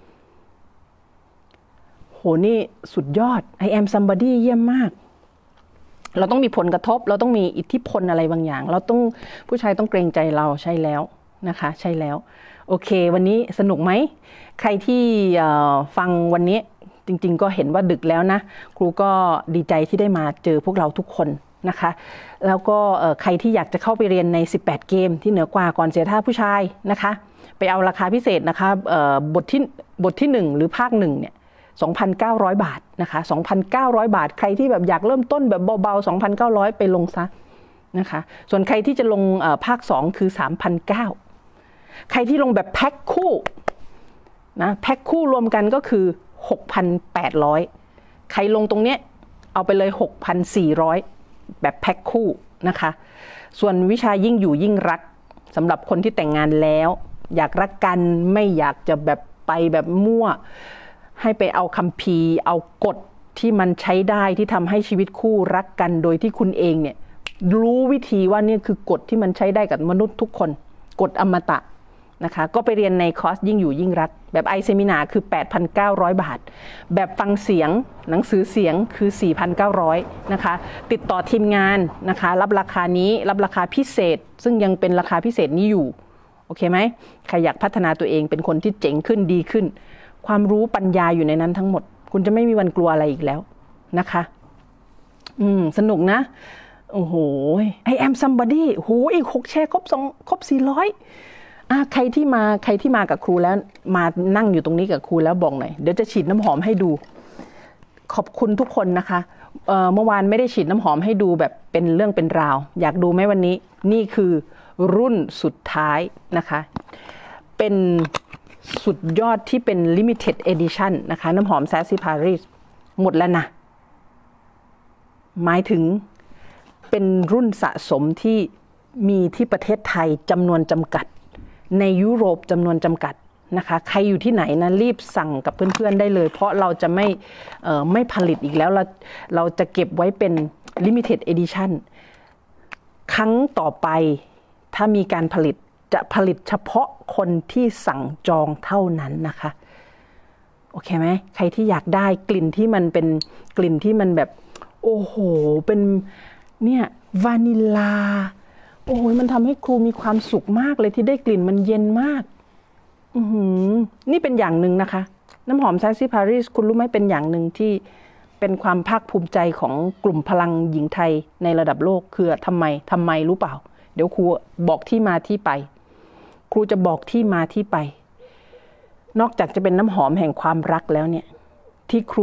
โหนี่สุดยอด I am somebody เยี่ยมมากเราต้องมีผลกระทบเราต้องมีอิทธิพลอะไรบางอย่างเราต้องผู้ชายต้องเกรงใจเราใช่แล้วนะคะใช่แล้วโอเควันนี้สนุกไหมใครที่ฟังวันนี้จริงๆก็เห็นว่าดึกแล้วนะครูก็ดีใจที่ได้มาเจอพวกเราทุกคนนะคะแล้วก็ใครที่อยากจะเข้าไปเรียนในสิบแปดเกมที่เหนือกว่าก่อนเสียท่าผู้ชายนะคะไปเอาราคาพิเศษนะคะบทที่บทที่หนึ่งหรือภาคหนึ่งเนี่ย สองพันเก้าร้อย บาทนะคะ สองพันเก้าร้อย บาทใครที่แบบอยากเริ่มต้นแบบเบาๆ สองพันเก้าร้อย ไปลงซะนะคะส่วนใครที่จะลงภาคสองคือ สามพันเก้าร้อย ใครที่ลงแบบแพ็คคู่นะแพ็คคู่รวมกันก็คือ หกพันแปดร้อย ใครลงตรงเนี้ยเอาไปเลย หกพันสี่ร้อย แบบแพ็คคู่นะคะส่วนวิชายิ่งอยู่ยิ่งรักสำหรับคนที่แต่งงานแล้วอยากรักกันไม่อยากจะแบบไปแบบมั่วให้ไปเอาคัมภีร์เอากฎที่มันใช้ได้ที่ทำให้ชีวิตคู่รักกันโดยที่คุณเองเนี่ยรู้วิธีว่านี่คือกฎที่มันใช้ได้กับมนุษย์ทุกคนกฎอมตะนะคะก็ไปเรียนในคอร์สยิ่งอยู่ยิ่งรักแบบไอเซมินาคือ แปดพันเก้าร้อย บาทแบบฟังเสียงหนังสือเสียงคือ สี่พันเก้าร้อย นะคะติดต่อทีมงานนะคะรับราคานี้รับราคาพิเศษซึ่งยังเป็นราคาพิเศษนี้อยู่โอเคไหมใครอยากพัฒนาตัวเองเป็นคนที่เจ๋งขึ้นดีขึ้นความรู้ปัญญาอยู่ในนั้นทั้งหมดคุณจะไม่มีวันกลัวอะไรอีกแล้วนะคะอืมสนุกนะโอ้โห I am somebody โหอีกหกแชร์ครบสองครบสี่ร้อยอ่ะใครที่มาใครที่มากับครูแล้วมานั่งอยู่ตรงนี้กับครูแล้วบอกหน่อยเดี๋ยวจะฉีดน้ำหอมให้ดูขอบคุณทุกคนนะคะเอ่อเมื่อวานไม่ได้ฉีดน้ำหอมให้ดูแบบเป็นเรื่องเป็นราวอยากดูไหมวันนี้นี่คือรุ่นสุดท้ายนะคะเป็นสุดยอดที่เป็น limited edition นะคะน้ำหอม Sassy Paris หมดแล้วนะหมายถึงเป็นรุ่นสะสมที่มีที่ประเทศไทยจำนวนจำกัดในยุโรปจำนวนจำกัดนะคะใครอยู่ที่ไหนนะรีบสั่งกับเพื่อนๆได้เลยเพราะเราจะไม่เอ่อไม่ผลิตอีกแล้วเราเราจะเก็บไว้เป็น limited edition ครั้งต่อไปถ้ามีการผลิตจะผลิตเฉพาะคนที่สั่งจองเท่านั้นนะคะโอเคไหมใครที่อยากได้กลิ่นที่มันเป็นกลิ่นที่มันแบบโอ้โหเป็นเนี่ยวานิลลาโอ้โหมันทำให้ครูมีความสุขมากเลยที่ได้กลิ่นมันเย็นมากอือหือนี่เป็นอย่างหนึ่งนะคะน้ำหอม Sassy Paris คุณรู้ไหมเป็นอย่างหนึ่งที่เป็นความภาคภูมิใจของกลุ่มพลังหญิงไทยในระดับโลกคือทำไมทำไมรู้เปล่าเดี๋ยวครูบอกที่มาที่ไปครูจะบอกที่มาที่ไปนอกจากจะเป็นน้ำหอมแห่งความรักแล้วเนี่ยที่ครู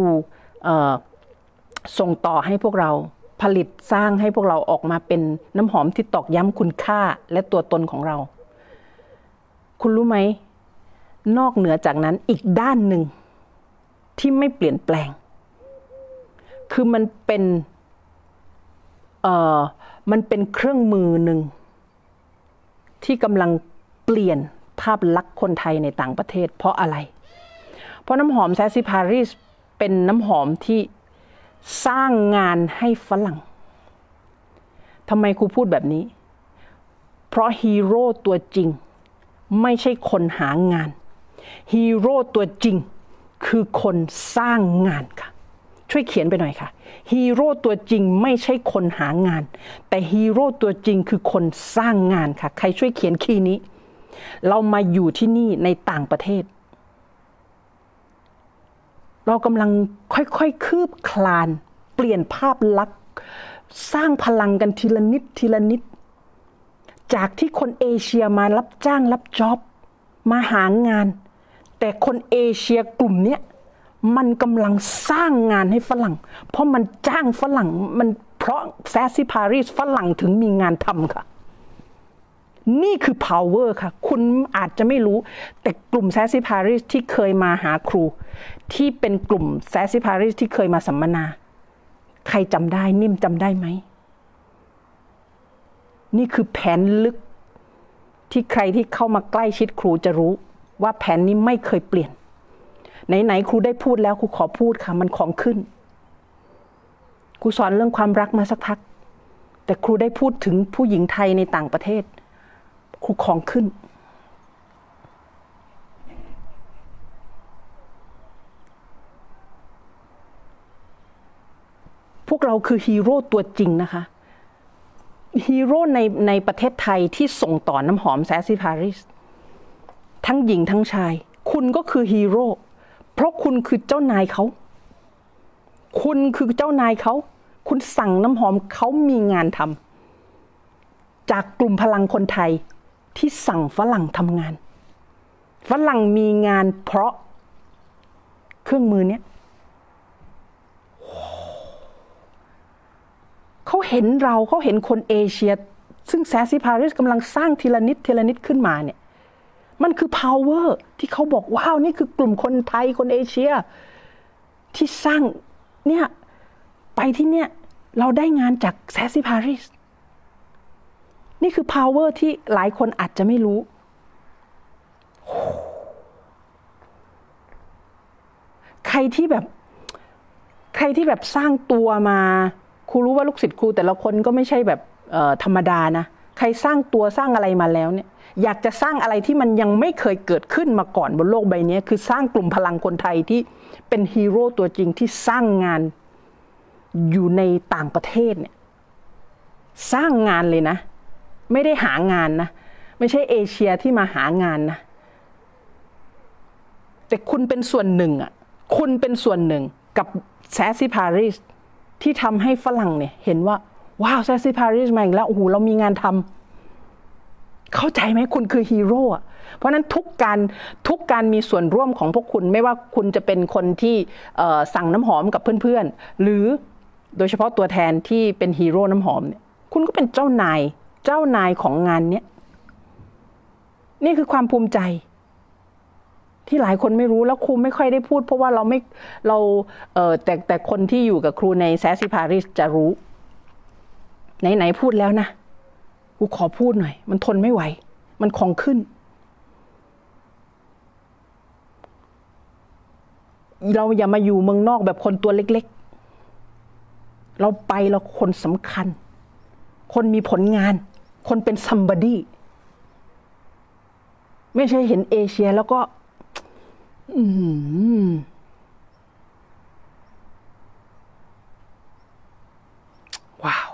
ส่งต่อให้พวกเราผลิตสร้างให้พวกเราออกมาเป็นน้ำหอมที่ตอกย้ำคุณค่าและตัวตนของเราคุณรู้ไหมนอกเหนือจากนั้นอีกด้านหนึ่งที่ไม่เปลี่ยนแปลงคือมันเป็นเอ่อมันเป็นเครื่องมือหนึ่งที่กำลังเปลี่ยนภาพลักษณ์คนไทยในต่างประเทศเพราะอะไรเพราะน้ำหอม Sassy Paris เป็นน้ำหอมที่สร้างงานให้ฝรั่งทำไมครูพูดแบบนี้เพราะฮีโร่ตัวจริงไม่ใช่คนหางานฮีโร่ตัวจริงคือคนสร้างงานค่ะช่วยเขียนไปหน่อยค่ะฮีโร่ตัวจริงไม่ใช่คนหางานแต่ฮีโร่ตัวจริงคือคนสร้างงานค่ะใครช่วยเขียนคีย์นี้เรามาอยู่ที่นี่ในต่างประเทศเรากำลังค่อยๆคืบคลานเปลี่ยนภาพลักษณ์สร้างพลังกันทีละนิดทีละนิดจากที่คนเอเชียมารับจ้างรับจ็อบมาหางานแต่คนเอเชียกลุ่มนี้มันกำลังสร้างงานให้ฝรั่งเพราะมันจ้างฝรั่งมันผราะแซสซี่ปารีสฝรั่งถึงมีงานทำค่ะนี่คือ power ค่ะคุณอาจจะไม่รู้แต่กลุ่มแซสซี่ปารีสที่เคยมาหาครูที่เป็นกลุ่มแซสซี่ปารีสที่เคยมาสัมมนาใครจำได้นิ่มจำได้ไหมนี่คือแผนลึกที่ใครที่เข้ามาใกล้ชิดครูจะรู้ว่าแผนนี้ไม่เคยเปลี่ยนไหนๆครูได้พูดแล้วครูขอพูดค่ะมันของขึ้นครูสอนเรื่องความรักมาสักพักแต่ครูได้พูดถึงผู้หญิงไทยในต่างประเทศครูของขึ้นพวกเราคือฮีโร่ตัวจริงนะคะฮีโร่ในในประเทศไทยที่ส่งต่อน้ำหอมแซสซี่ปารีสทั้งหญิงทั้งชายคุณก็คือฮีโร่เพราะคุณคือเจ้านายเขาคุณคือเจ้านายเขาคุณสั่งน้ำหอมเขามีงานทำจากกลุ่มพลังคนไทยที่สั่งฝรั่งทำงานฝรั่งมีงานเพราะเครื่องมือเนี้ยเขาเห็นเราเขาเห็นคนเอเชียซึ่งแซสซี่ปารีสกำลังสร้างทีละนิดทีละนิดขึ้นมาเนี่ยมันคือ power ที่เขาบอกว้าวนี่คือกลุ่มคนไทยคนเอเชียที่สร้างเนี่ยไปที่เนี่ยเราได้งานจากแซสซี่ปารีสนี่คือ power ที่หลายคนอาจจะไม่รู้ใครที่แบบใครที่แบบสร้างตัวมาครูรู้ว่าลูกศิษย์ครูแต่ละคนก็ไม่ใช่แบบธรรมดานะใครสร้างตัวสร้างอะไรมาแล้วเนี่ยอยากจะสร้างอะไรที่มันยังไม่เคยเกิดขึ้นมาก่อนบนโลกใบนี้คือสร้างกลุ่มพลังคนไทยที่เป็นฮีโร่ตัวจริงที่สร้างงานอยู่ในต่างประเทศเนี่ยสร้างงานเลยนะไม่ได้หางานนะไม่ใช่เอเชียที่มาหางานนะแต่คุณเป็นส่วนหนึ่งอ่ะคุณเป็นส่วนหนึ่งกับแซสซี่ปารีสที่ทำให้ฝรั่งเนี่ยเห็นว่าว้าวแซสซี่ปารีสมาอีกแล้วโอ้โหเรามีงานทำเข้าใจไหมคุณคือฮีโร่อ่ะเพราะนั้นทุกการทุกการมีส่วนร่วมของพวกคุณไม่ว่าคุณจะเป็นคนที่สั่งน้ำหอมกับเพื่อนๆหรือโดยเฉพาะตัวแทนที่เป็นฮีโร่น้ำหอมเนี่ยคุณก็เป็นเจ้านายเจ้านายของงานเนี้ยนี่คือความภูมิใจที่หลายคนไม่รู้แล้วครูไม่ค่อยได้พูดเพราะว่าเราไม่เราเออแต่แต่คนที่อยู่กับครูในแซสซี่ปารีสจะรู้ไหนๆพูดแล้วนะครูขอพูดหน่อยมันทนไม่ไหวมันของขึ้นเราอย่ามาอยู่เมืองนอกแบบคนตัวเล็กๆเราไปเราคนสำคัญคนมีผลงานคนเป็น somebody ไม่ใช่เห็นเอเชียแล้วก็อืมว้าว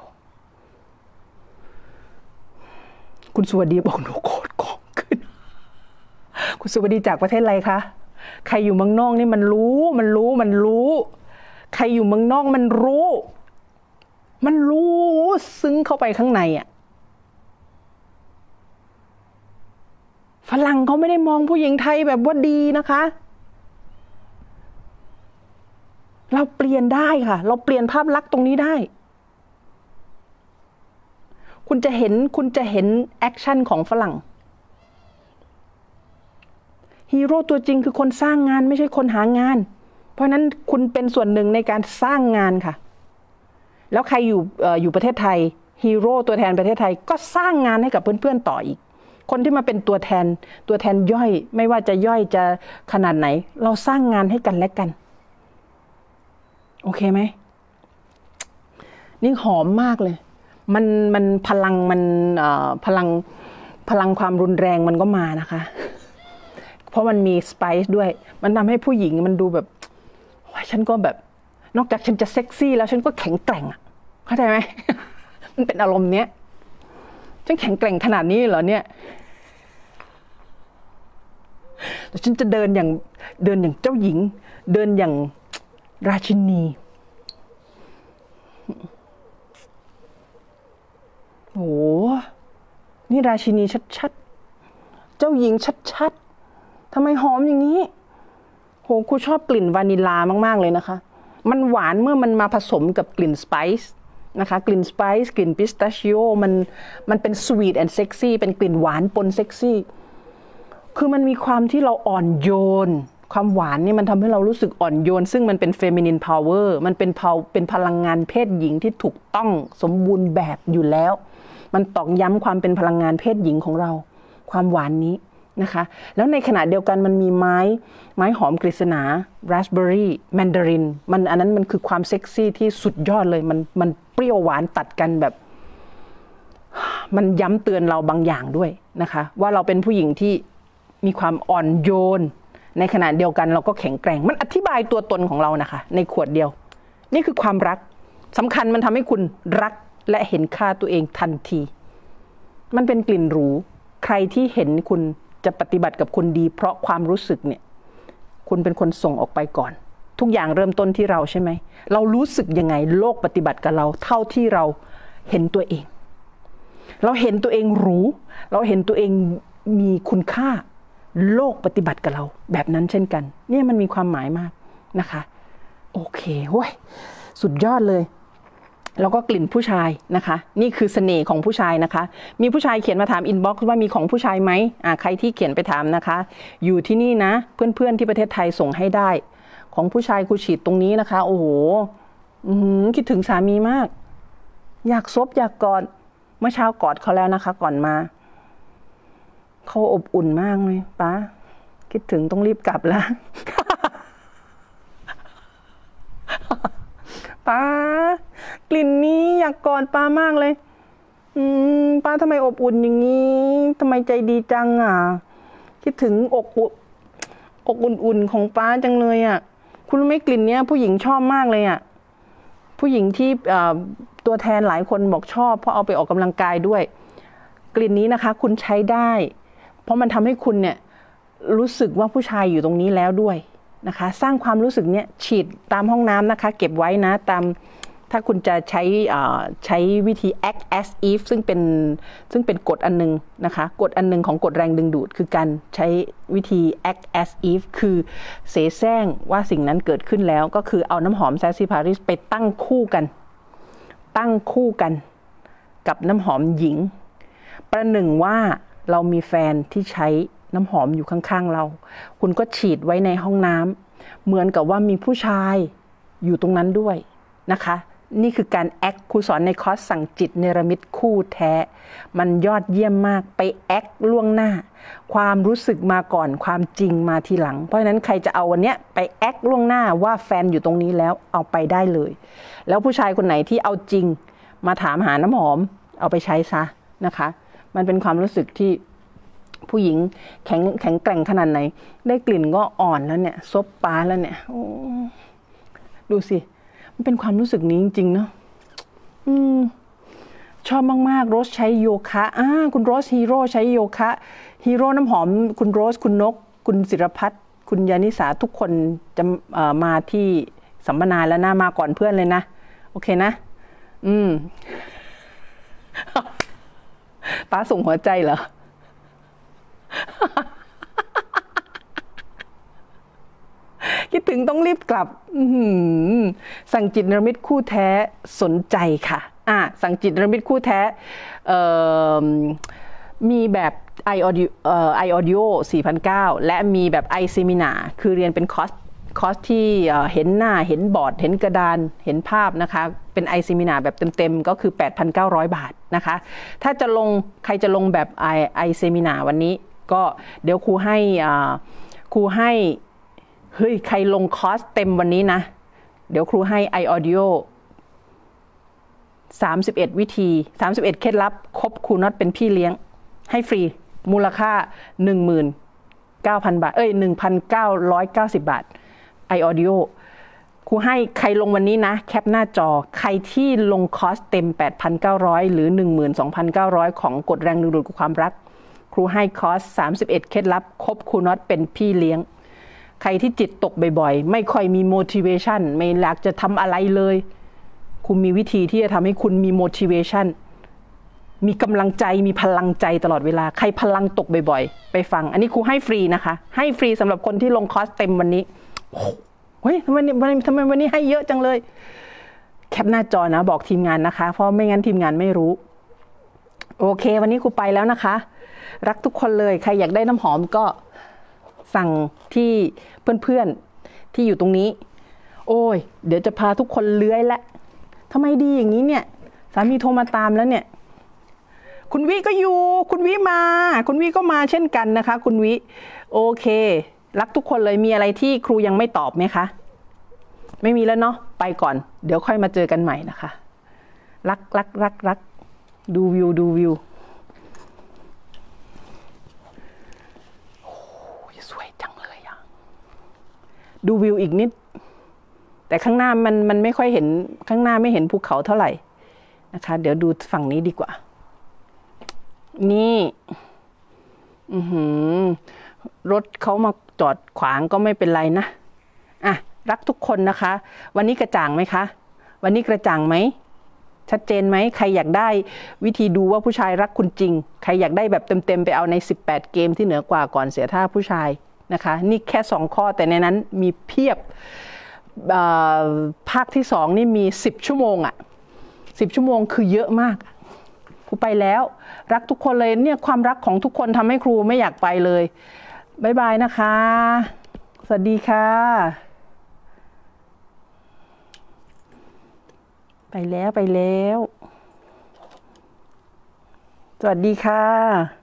คุณสวัสดีบอกหนูโคตรของขึ้นคุณสวัสดีจากประเทศอะไรคะใครอยู่เมืองนอกนี่มันรู้มันรู้มันรู้ใครอยู่เมืองนอกมันรู้มันรู้ซึ้งเข้าไปข้างในอ่ะฝรั่งเขาไม่ได้มองผู้หญิงไทยแบบว่าดีนะคะเราเปลี่ยนได้ค่ะเราเปลี่ยนภาพลักษณ์ตรงนี้ได้คุณจะเห็นคุณจะเห็นแอคชั่นของฝรั่งฮีโร่ตัวจริงคือคนสร้างงานไม่ใช่คนหางานเพราะนั้นคุณเป็นส่วนหนึ่งในการสร้างงานค่ะแล้วใครอยู่เอ่ออยู่ประเทศไทยฮีโร่ตัวแทนประเทศไทยก็สร้างงานให้กับเพื่อนๆต่ออีกคนที่มาเป็นตัวแทนตัวแทนย่อยไม่ว่าจะย่อยจะขนาดไหนเราสร้างงานให้กันและกันโอเคไหมนี่หอมมากเลยมันมันพลังมันเอ่อพลังพลังความรุนแรงมันก็มานะคะเพราะมันมีสไปซ์ด้วยมันทำให้ผู้หญิงมันดูแบบว่าฉันก็แบบนอกจากฉันจะเซ็กซี่แล้วฉันก็แข็งแกร่งอ่ะเข้าใจไหม มันเป็นอารมณ์เนี้ยฉันแข็งแกร่งขนาดนี้เหรอเนี่ยแต่ฉันจะเดินอย่างเดินอย่างเจ้าหญิงเดินอย่างราชินีโอ้นี่ราชินีชัดๆเจ้าหญิงชัดๆทำไมหอมอย่างนี้โหครูชอบกลิ่นวานิลามากๆเลยนะคะมันหวานเมื่อมันมาผสมกับกลิ่นสไปซ์นะคะกลิ่นสไปซ์กลิ่นพิสตาชิโอมันมันเป็นสวีทแอนด์เซ็กซี่เป็นกลิ่นหวานปนเซ็กซี่คือมันมีความที่เราอ่อนโยนความหวานนี่มันทำให้เรารู้สึกอ่อนโยนซึ่งมันเป็นเฟมินินพาวเวอร์มันเป็นเป็นพลังงานเพศหญิงที่ถูกต้องสมบูรณ์แบบอยู่แล้วมันตอกย้ำความเป็นพลังงานเพศหญิงของเราความหวานนี้นะคะแล้วในขณะเดียวกันมันมีไม้ไม้หอมกฤษณาราสเบอร์รี่แมนดารินมันอันนั้นมันคือความเซ็กซี่ที่สุดยอดเลยมันมันเปรี้ยวหวานตัดกันแบบมันย้ำเตือนเราบางอย่างด้วยนะคะว่าเราเป็นผู้หญิงที่มีความอ่อนโยนในขณะเดียวกันเราก็แข็งแกร่งมันอธิบายตัวตนของเรานะคะในขวดเดียวนี่คือความรักสำคัญมันทำให้คุณรักและเห็นค่าตัวเองทันทีมันเป็นกลิ่นหรูใครที่เห็นคุณจะปฏิบัติกับคุณดีเพราะความรู้สึกเนี่ยคุณเป็นคนส่งออกไปก่อนทุกอย่างเริ่มต้นที่เราใช่ไหมเรารู้สึกยังไงโลกปฏิบัติกับเราเท่าที่เราเห็นตัวเองเราเห็นตัวเองหรูเราเห็นตัวเองมีคุณค่าโลกปฏิบัติกับเราแบบนั้นเช่นกันเนี่ยมันมีความหมายมากนะคะโอเคเว้ยสุดยอดเลยแล้วก็กลิ่นผู้ชายนะคะนี่คือเสน่ห์ของผู้ชายนะคะมีผู้ชายเขียนมาถามอินบ็อกซ์ว่ามีของผู้ชายไหมอ่าใครที่เขียนไปถามนะคะอยู่ที่นี่นะเพื่อนๆที่ประเทศไทยส่งให้ได้ของผู้ชายกูฉีดตรงนี้นะคะโอ้โหอือคิดถึงสามีมากอยากซบอยากกอดเมื่อเช้ากอดเขาแล้วนะคะก่อนมาเขาอบอุ่นมากเลยป้าคิดถึงต้องรีบกลับแล้วป้ากลิ่นนี้อยากกอดป้ามากเลยอืมป้าทำไมอบอุ่นอย่างนี้ทำไมใจดีจังอ่ะคิดถึงอกอกอุ่นๆของป้าจังเลยอ่ะคุณรู้ไหมกลิ่นเนี้ยผู้หญิงชอบมากเลยอ่ะผู้หญิงที่ตัวแทนหลายคนบอกชอบเพราะเอาไปออกกำลังกายด้วยกลิ่นนี้นะคะคุณใช้ได้เพราะมันทำให้คุณเนี่ยรู้สึกว่าผู้ชายอยู่ตรงนี้แล้วด้วยนะคะสร้างความรู้สึกเนี้ยฉีดตามห้องน้ำนะคะเก็บไว้นะตามถ้าคุณจะใช้ใช้วิธี act as if ซึ่งเป็นซึ่งเป็นกฎอันนึงนะคะกฎอันนึงของกฎแรงดึงดูดคือการใช้วิธี act as if คือเสแสร้งว่าสิ่งนั้นเกิดขึ้นแล้วก็คือเอาน้ำหอม Sassy Paris ไปตั้งคู่กันตั้งคู่กันกับน้ำหอมหญิงประหนึ่งว่าเรามีแฟนที่ใช้น้ำหอมอยู่ข้างๆเราคุณก็ฉีดไว้ในห้องน้ำเหมือนกับว่ามีผู้ชายอยู่ตรงนั้นด้วยนะคะนี่คือการแอคครูสอนในคอร์สสั่งจิตเนรมิตคู่แท้มันยอดเยี่ยมมากไปแอคล่วงหน้าความรู้สึกมาก่อนความจริงมาทีหลังเพราะฉะนั้นใครจะเอาวันเนี้ยไปแอคล่วงหน้าว่าแฟนอยู่ตรงนี้แล้วเอาไปได้เลยแล้วผู้ชายคนไหนที่เอาจริงมาถามหาน้ำหอมเอาไปใช้ซะนะคะมันเป็นความรู้สึกที่ผู้หญิงแข็งแข็งแกร่งขนาดไหนได้กลิ่นก็อ่อนแล้วเนี่ยซบปาแล้วเนี่ยดูสิมันเป็นความรู้สึกนี้จริงๆเนาะอืมชอบมากๆโรสใช้โยคะอ่าคุณโรสฮีโร่ใช้โยคะฮีโร่น้ำหอมคุณโรสคุณนกคุณศิรพัฒน์คุณยานิสาทุกคนจะเอ่อมาที่สัมมนาแล้วนะมาก่อนเพื่อนเลยนะโอเคนะอืมป้าส่งหัวใจเหรอคิดถึงต้องรีบกลับสั่งจิตเนรมิตคู่แท้สนใจค่ะอ่ะสั่งจิตเนรมิตคู่แท้มีแบบไอออดิโอไอออดิโอ สี่พันเก้าร้อย และมีแบบไอเซมินาคือเรียนเป็นคอร์สคอร์สที่เห็นหน้าเห็นบอร์ดเห็นกระดานเห็นภาพนะคะเป็นไอเซมินาแบบเต็มๆก็คือ แปดพันเก้าร้อย บาทนะคะถ้าจะลงใครจะลงแบบไอไอเซมินาวันนี้ก็เดี๋ยวครูให้ครูให้เฮ้ยใครลงคอร์สเต็มวันนี้นะเดี๋ยวครูให้ iAudio สามสิบเอ็ดวิธีสามสิบเอ็ดเคล็ดลับครบครูน็อตเป็นพี่เลี้ยงให้ฟรีมูลค่า หนึ่งหมื่นเก้าพัน บาทเอ้ย หนึ่งพันเก้าร้อยเก้าสิบ บาท iAudio ครูให้ใครลงวันนี้นะแคปหน้าจอใครที่ลงคอร์สเต็ม แปดพันเก้าร้อย หรือ หนึ่งหมื่นสองพันเก้าร้อย ของกฎแรงดึงดูดกับความรักครูให้คอร์สสามสิบเอ็ดเคล็ดลับครบครูน็อตเป็นพี่เลี้ยงใครที่จิตตกบ่อยๆไม่ค่อยมี motivation ไม่อยากจะทำอะไรเลยคุณมีวิธีที่จะทำให้คุณมี motivation มีกำลังใจมีพลังใจตลอดเวลาใครพลังตกบ่อยๆไปฟังอันนี้ครูให้ฟรีนะคะให้ฟรีสำหรับคนที่ลงคอร์สเต็มวันนี้เฮ้ยทำไมทำไมทำไมวันนี้ให้เยอะจังเลยแคปหน้าจอนะบอกทีมงานนะคะเพราะไม่งั้นทีมงานไม่รู้โอเควันนี้ครูไปแล้วนะคะรักทุกคนเลยใครอยากได้น้ำหอมก็สั่งที่เพื่อนๆที่อยู่ตรงนี้โอ้ยเดี๋ยวจะพาทุกคนเลื้อยละทำไมดีอย่างนี้เนี่ยสามีโทรมาตามแล้วเนี่ยคุณวิก็อยู่คุณวิมาคุณวิก็มาเช่นกันนะคะคุณวิโอเครักทุกคนเลยมีอะไรที่ครูยังไม่ตอบไหมคะไม่มีแล้วเนาะไปก่อนเดี๋ยวค่อยมาเจอกันใหม่นะคะรักรักรักรักดูวิวดูวิวโอ้ยสวยจังเลยอ่ะดูวิวอีกนิดแต่ข้างหน้ามันมันไม่ค่อยเห็นข้างหน้าไม่เห็นภูเขาเท่าไหร่นะคะเดี๋ยวดูฝั่งนี้ดีกว่านี่อือหือรถเขามาจอดขวางก็ไม่เป็นไรนะอ่ะรักทุกคนนะคะวันนี้กระจ่างไหมคะวันนี้กระจ่างไหมชัดเจนไหมใครอยากได้วิธีดูว่าผู้ชายรักคุณจริงใครอยากได้แบบเต็มๆไปเอาในสิบแปดเกมที่เหนือกว่าก่อนเสียท่าผู้ชายนะคะนี่แค่สองข้อแต่ในนั้นมีเพียบภาคที่สองนี่มีสิบชั่วโมงอะสิบชั่วโมงคือเยอะมากครูไปแล้วรักทุกคนเลยเนี่ยความรักของทุกคนทำให้ครูไม่อยากไปเลยบ๊ายบายนะคะสวัสดีค่ะไปแล้วไปแล้วสวัสดีค่ะ